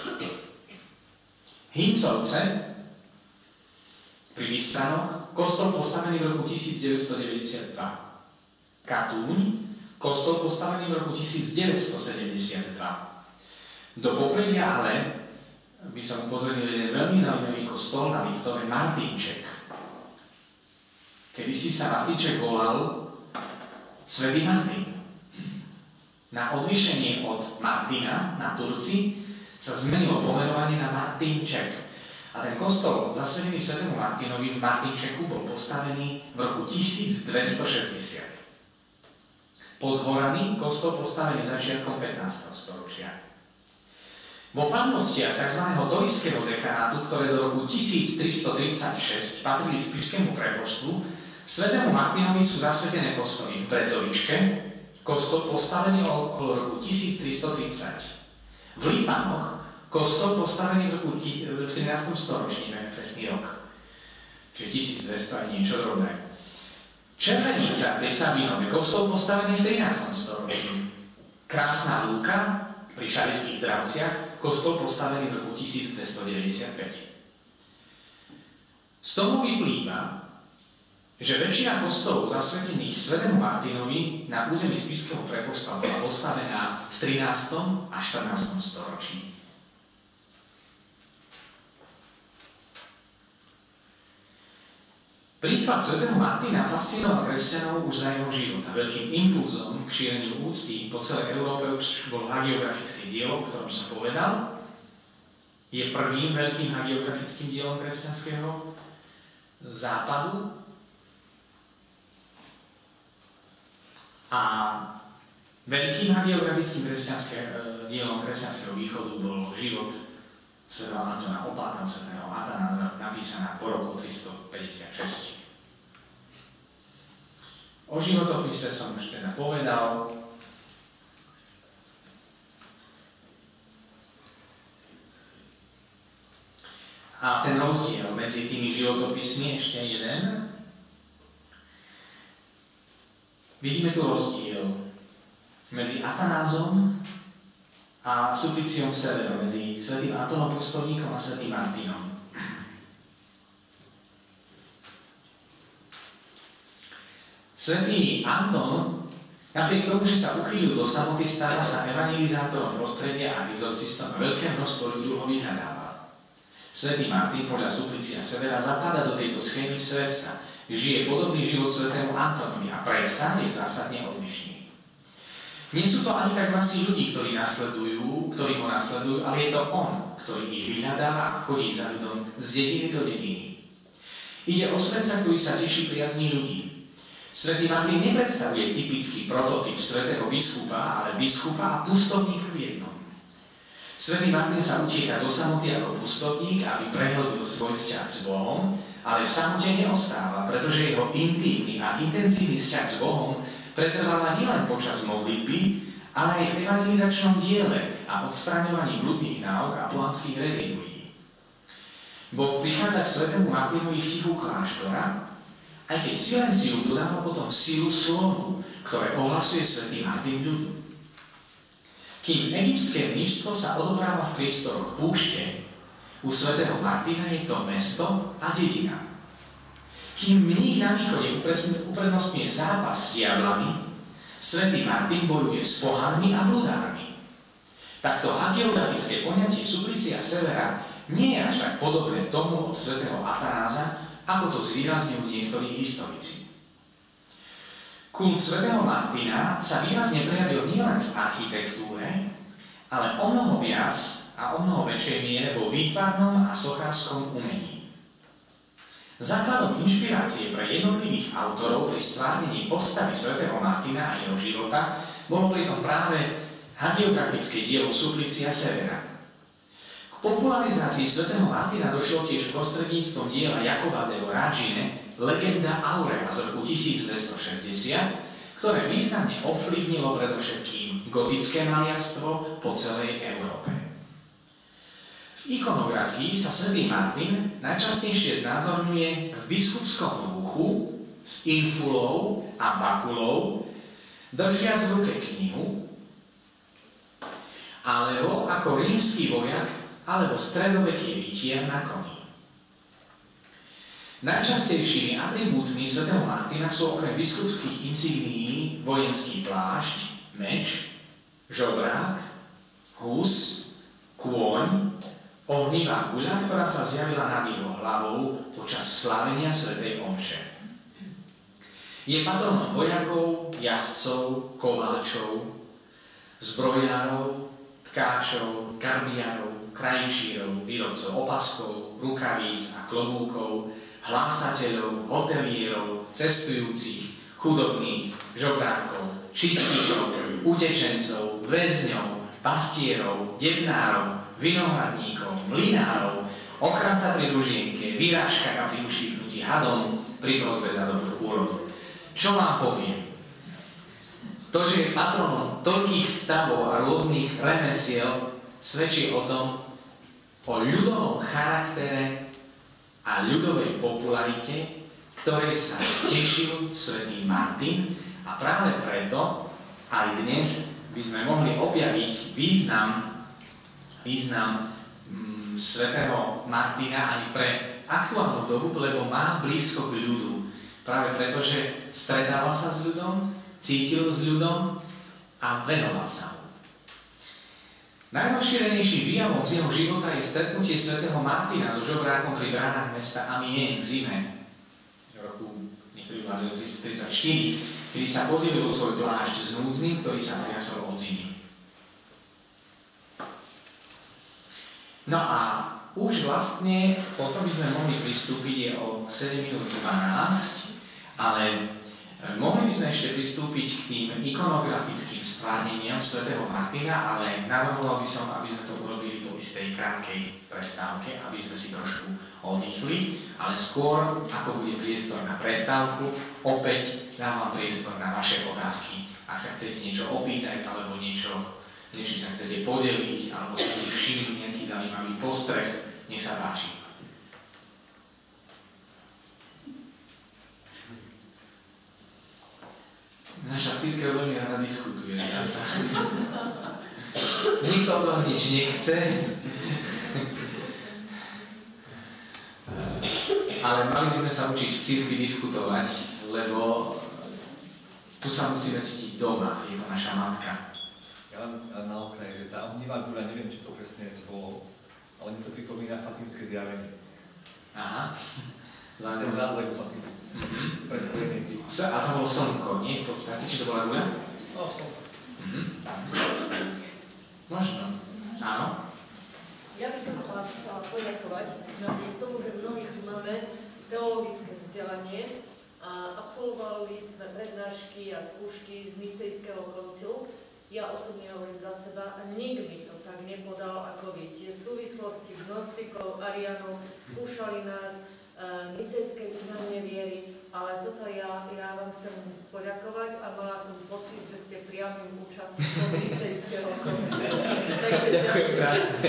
Hincovce pri Bystranoch, kostol postavený v roku tisícdeväťstodeväťdesiatdva. Katúň, kostol postavený v roku tisícdeväťstosedemdesiatdva. Do popredia ale by som upozornil jeden veľmi zaujímavý kostol na Liptove, Martinček. Kedysi sa Martinček volal Svätý Martin. Na odlíšenie od Martina na Turci sa zmenilo pomenovanie na Martinček. A ten kostol zasvetený svätému Martinovi v Martinčeku bol postavený v roku tisícdvestošesťdesiat. Pod Horami kostol postavený začiatkom pätnásteho storočia. Vo farnostiach tzv. Doriského dekanátu, ktoré do roku tisíctristotridsaťšesť patrili spišskému prepoštu, svätému Martinovi sú zasvetené kostoly v Brezovičke, kostol postavený okolo roku tisíctristotridsať. V Lípanoch kostol postavený v roku v trinástom storočí, neviem presný rok, čiže tisícdvesto aj niečo drobné. Červenica pri Sabinove, kostol postavený v trinástom storočí. Krásna Lúka pri Šarišských Dravciach, kostol postavený v roku tisícdvestodeväťdesiatpäť. Z toho vyplýva, že väčšina kostolov zasvetených svätému Martinovi na území spišského prepošta bola postavená v trinástom a štrnástom storočí. Príklad svätého Martina fascinoval kresťanov už za jeho života. Veľkým impulzom k šíreniu úcty po celej Európe už bolo hagiografické dielo, o ktorom som povedal. Je prvým veľkým hagiografickým dielom kresťanského západu. A veľkým hagiografickým dielom kresťanského východu bol život svätého Antona Opáta, svätého Atanáza, napísaná po roku tristopäťdesiatšesť. O životopise som už teda povedal. A ten rozdiel medzi tými životopismi, ešte jeden. Vidíme tu rozdiel medzi Atanázom a Sulpiciom Severom, medzi svätým Antonom Pustovníkom a svätým Martinom. Svätý Anton, napriek tomu, že sa uchýlil do samoty, stáva sa evangelizátorom prostredia a exorcistom a veľké množstvo ľudí ho vyhľadáva. Svätý Martin podľa Sulpicia Severa zapadá do tejto schémy svetca, žije podobný život svätému Antonovi a predsa je zásadne odlišný. Nie sú to ani tak masy ľudí, ktorí nasledujú, ktorí ho nasledujú, ale je to on, ktorý ich vyhľadáva a chodí za ľudom z dediny do dediny. Ide o svetca, ktorý sa teší priazní ľudí. Svätý Martin nepredstavuje typický prototyp svätého biskupa, ale biskupa a pustovníka v jednom. Svätý Martin sa utieka do samoty ako pustovník, aby prehlbil svoj vzťah s Bohom, ale v samote neostáva, pretože jeho intimný a intenzívny vzťah s Bohom pretrváva nielen počas modlitby, ale aj v evangelizačnom diele a odstraňovaní bludných náuk a pohanských reziduí. Boh prichádza k svätému Martinovi v tichu kláštora, aj keď silenciu dodáva potom silu slovu, ktoré ohlasuje svätý Martin ľudu. Kým egyptské mníštvo sa odohráva v priestoroch púšte, u svätého Martina je to mesto a dedina. Kým mních na východe uprednostňuje zápas s diablami, svätý Martin bojuje s pohanmi a bludármi. Takto hagiografické poňatie Sulpicia Severa nie je až tak podobné tomu od svätého Atanáza, ako to zvýrazňujú niektorí historici. Kult svätého Martina sa výrazne prejavil nielen v architektúre, ale o mnoho viac a o mnoho väčšej miere vo výtvarnom a sochárskom umení. Základom inšpirácie pre jednotlivých autorov pri stvárnení postavy svätého Martina a jeho života bolo pritom práve hagiografické dielo Sulpicia Severa. K popularizácii svätého Martina došlo tiež prostredníctvom diela Jacoba de Voragine Legenda Aurea z roku tisícdvestošesťdesiat, ktoré významne ovplyvnilo predovšetkým gotické maliarstvo po celej Európe. V ikonografii sa svätý Martin najčastejšie znázorňuje v biskupskom rúchu s infulou a bakulou, držiac v ruke knihu, alebo ako rímsky vojak alebo stredoveký rytier na koni. Najčastejšími atribútmi svätého Martina sú okrem biskupských insignií vojenský plášť, meč, žobrák, hus, kôň, ohnivá guľa, ktorá sa zjavila nad jeho hlavou počas slávenia svätej omše. Je patronom vojakov, jazdcov, kováčov, zbrojárov, tkáčov, garbiarov, krajčírov, výrobcov opaskov, rukavíc a klobúkov, hlásateľov, hotelierov, cestujúcich, chudobných, žobrákov, čistíčov, utečencov, väzňov, pastierov, dednárov, vinohradníkov, mlynárov, ochranca pri družienke, vyrážkach a pri uštípnutí hadom, pri prosbe za dobrú úrodu. Čo vám poviem? To, že je patronom toľkých stavov a rôznych remesiel, svedčí o tom, o ľudovom charaktere a ľudovej popularite, ktorej sa tešil svätý Martin, a práve preto aj dnes by sme mohli objaviť význam, význam mm, svätého Martina aj pre aktuálnu dobu, lebo má blízko k ľudu. Práve preto, že stretával sa s ľudom, cítil s ľudom a venoval sa mu. Najrozšírenejší výjavom z jeho života je stretnutie svätého Martina so žobrákom pri bránach mesta Amiens v zime v roku niektorý tristotridsaťštyri, kedy sa podelil svoj plášť s núdznym, ktorý sa triasol od zimy. No a už vlastne potom by sme mohli pristúpiť, je o sedem minút dvanásť, ale mohli by sme ešte pristúpiť k tým ikonografickým stvárneniam svätého Martina, ale navrhoval by som, aby sme to urobili po istej krátkej prestávke, aby sme si trošku oddychli, ale skôr, ako bude priestor na prestávku, opäť dávam priestor na vaše otázky. Ak sa chcete niečo opýtať, alebo niečo, niečím sa chcete podeliť, alebo ste si všimli nejaký zaujímavý postreh, nech sa páči. Naša cirkev veľmi rada diskutuje, ja sa. Nikto od vás nič nechce. Ale mali by sme sa učiť v cirkvi diskutovať, lebo tu sa musíme cítiť doma, je to naša matka. Ja len na okraj, že tá ohnivá guľa, neviem, či to presne bolo, ale mi to pripomína fatimské zjavenie. Aha. Ten zázrak u Fatimy. Mm-hmm. A to bolo slnko, nie? V podstate, či to bola guľa? No, slnko. Mm-hmm. Možno. Áno. Ja by som sa chcela poďakovať napriek tomu, že mnohí tu máme teologické vzdelanie a absolvovali sme prednášky a skúšky z Nicejského koncilu. Ja osobne hovorím za seba a nikto mi to tak nepodal ako vy. Tie súvislosti gnostikov, arianov, skúšali nás, uh, nicejské vyznanie viery, ale toto ja, ja vám chcem poďakovať a mala som pocit, že ste priamým účastníkom Nicejského koncilu. Ďakujem krásne.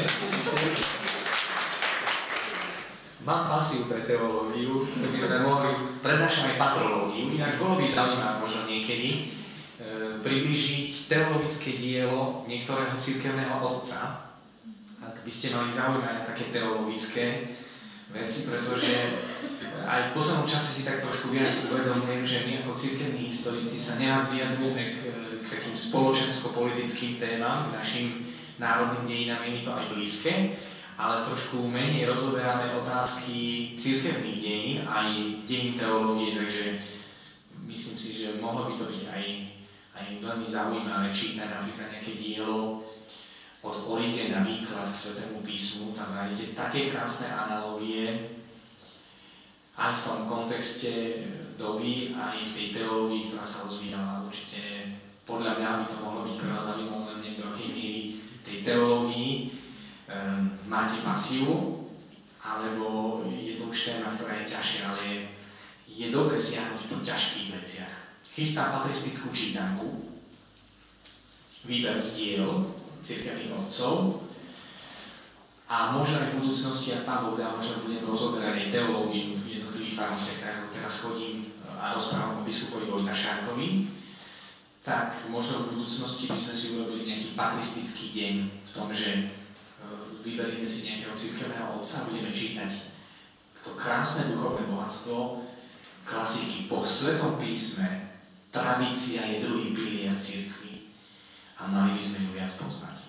Mám pasiu pre teológiu, to by sme mohli prednášať aj patrológiu, ináč bolo by zaujímavé možno niekedy e, priblížiť teologické dielo niektorého cirkevného otca, ak by ste mali zaujímať na také teologické veci, pretože aj v poslednom čase si tak trošku viac uvedomujem, že my ako cirkevní historici sa neraz vyjadrujeme k, k takým spoločensko-politickým témam, k našim národným dejinám, je mi to aj blízke, ale trošku menej rozoberáme otázky cirkevných dejín, aj dejín teológie, takže myslím si, že mohlo by to byť aj, aj veľmi zaujímavé čítať napríklad nejaké dielo od Origena výklad k Svätému písmu, tam nájdete také krásne analógie aj v tom kontexte doby, aj v tej teológii, ktorá sa rozvíjala. Určite podľa mňa by to mohlo byť pre vás zaujímavé len do akej miery tej teológii um, máte pasiu, alebo je to už téma, ktorá je ťažšia, ale je, je dobre siahnuť po ťažkých veciach. Chystám patristickú čítanku, výber z diel cirkevných otcov a možno aj v budúcnosti, ak Pán Boh dá, možno budem rozoberať aj teológiu v jednotlivých farnostiach, ktoré teraz chodím a rozprávam o biskupovi Vojta Šárkovi, tak možno v budúcnosti by sme si urobili nejaký patristický deň v tom, že vyberieme si nejakého cirkevného otca a budeme čítať to krásne duchovné bohatstvo klasiky po Svetom písme. Tradícia je druhý pilier cirkvi a mali by sme ju viac poznať.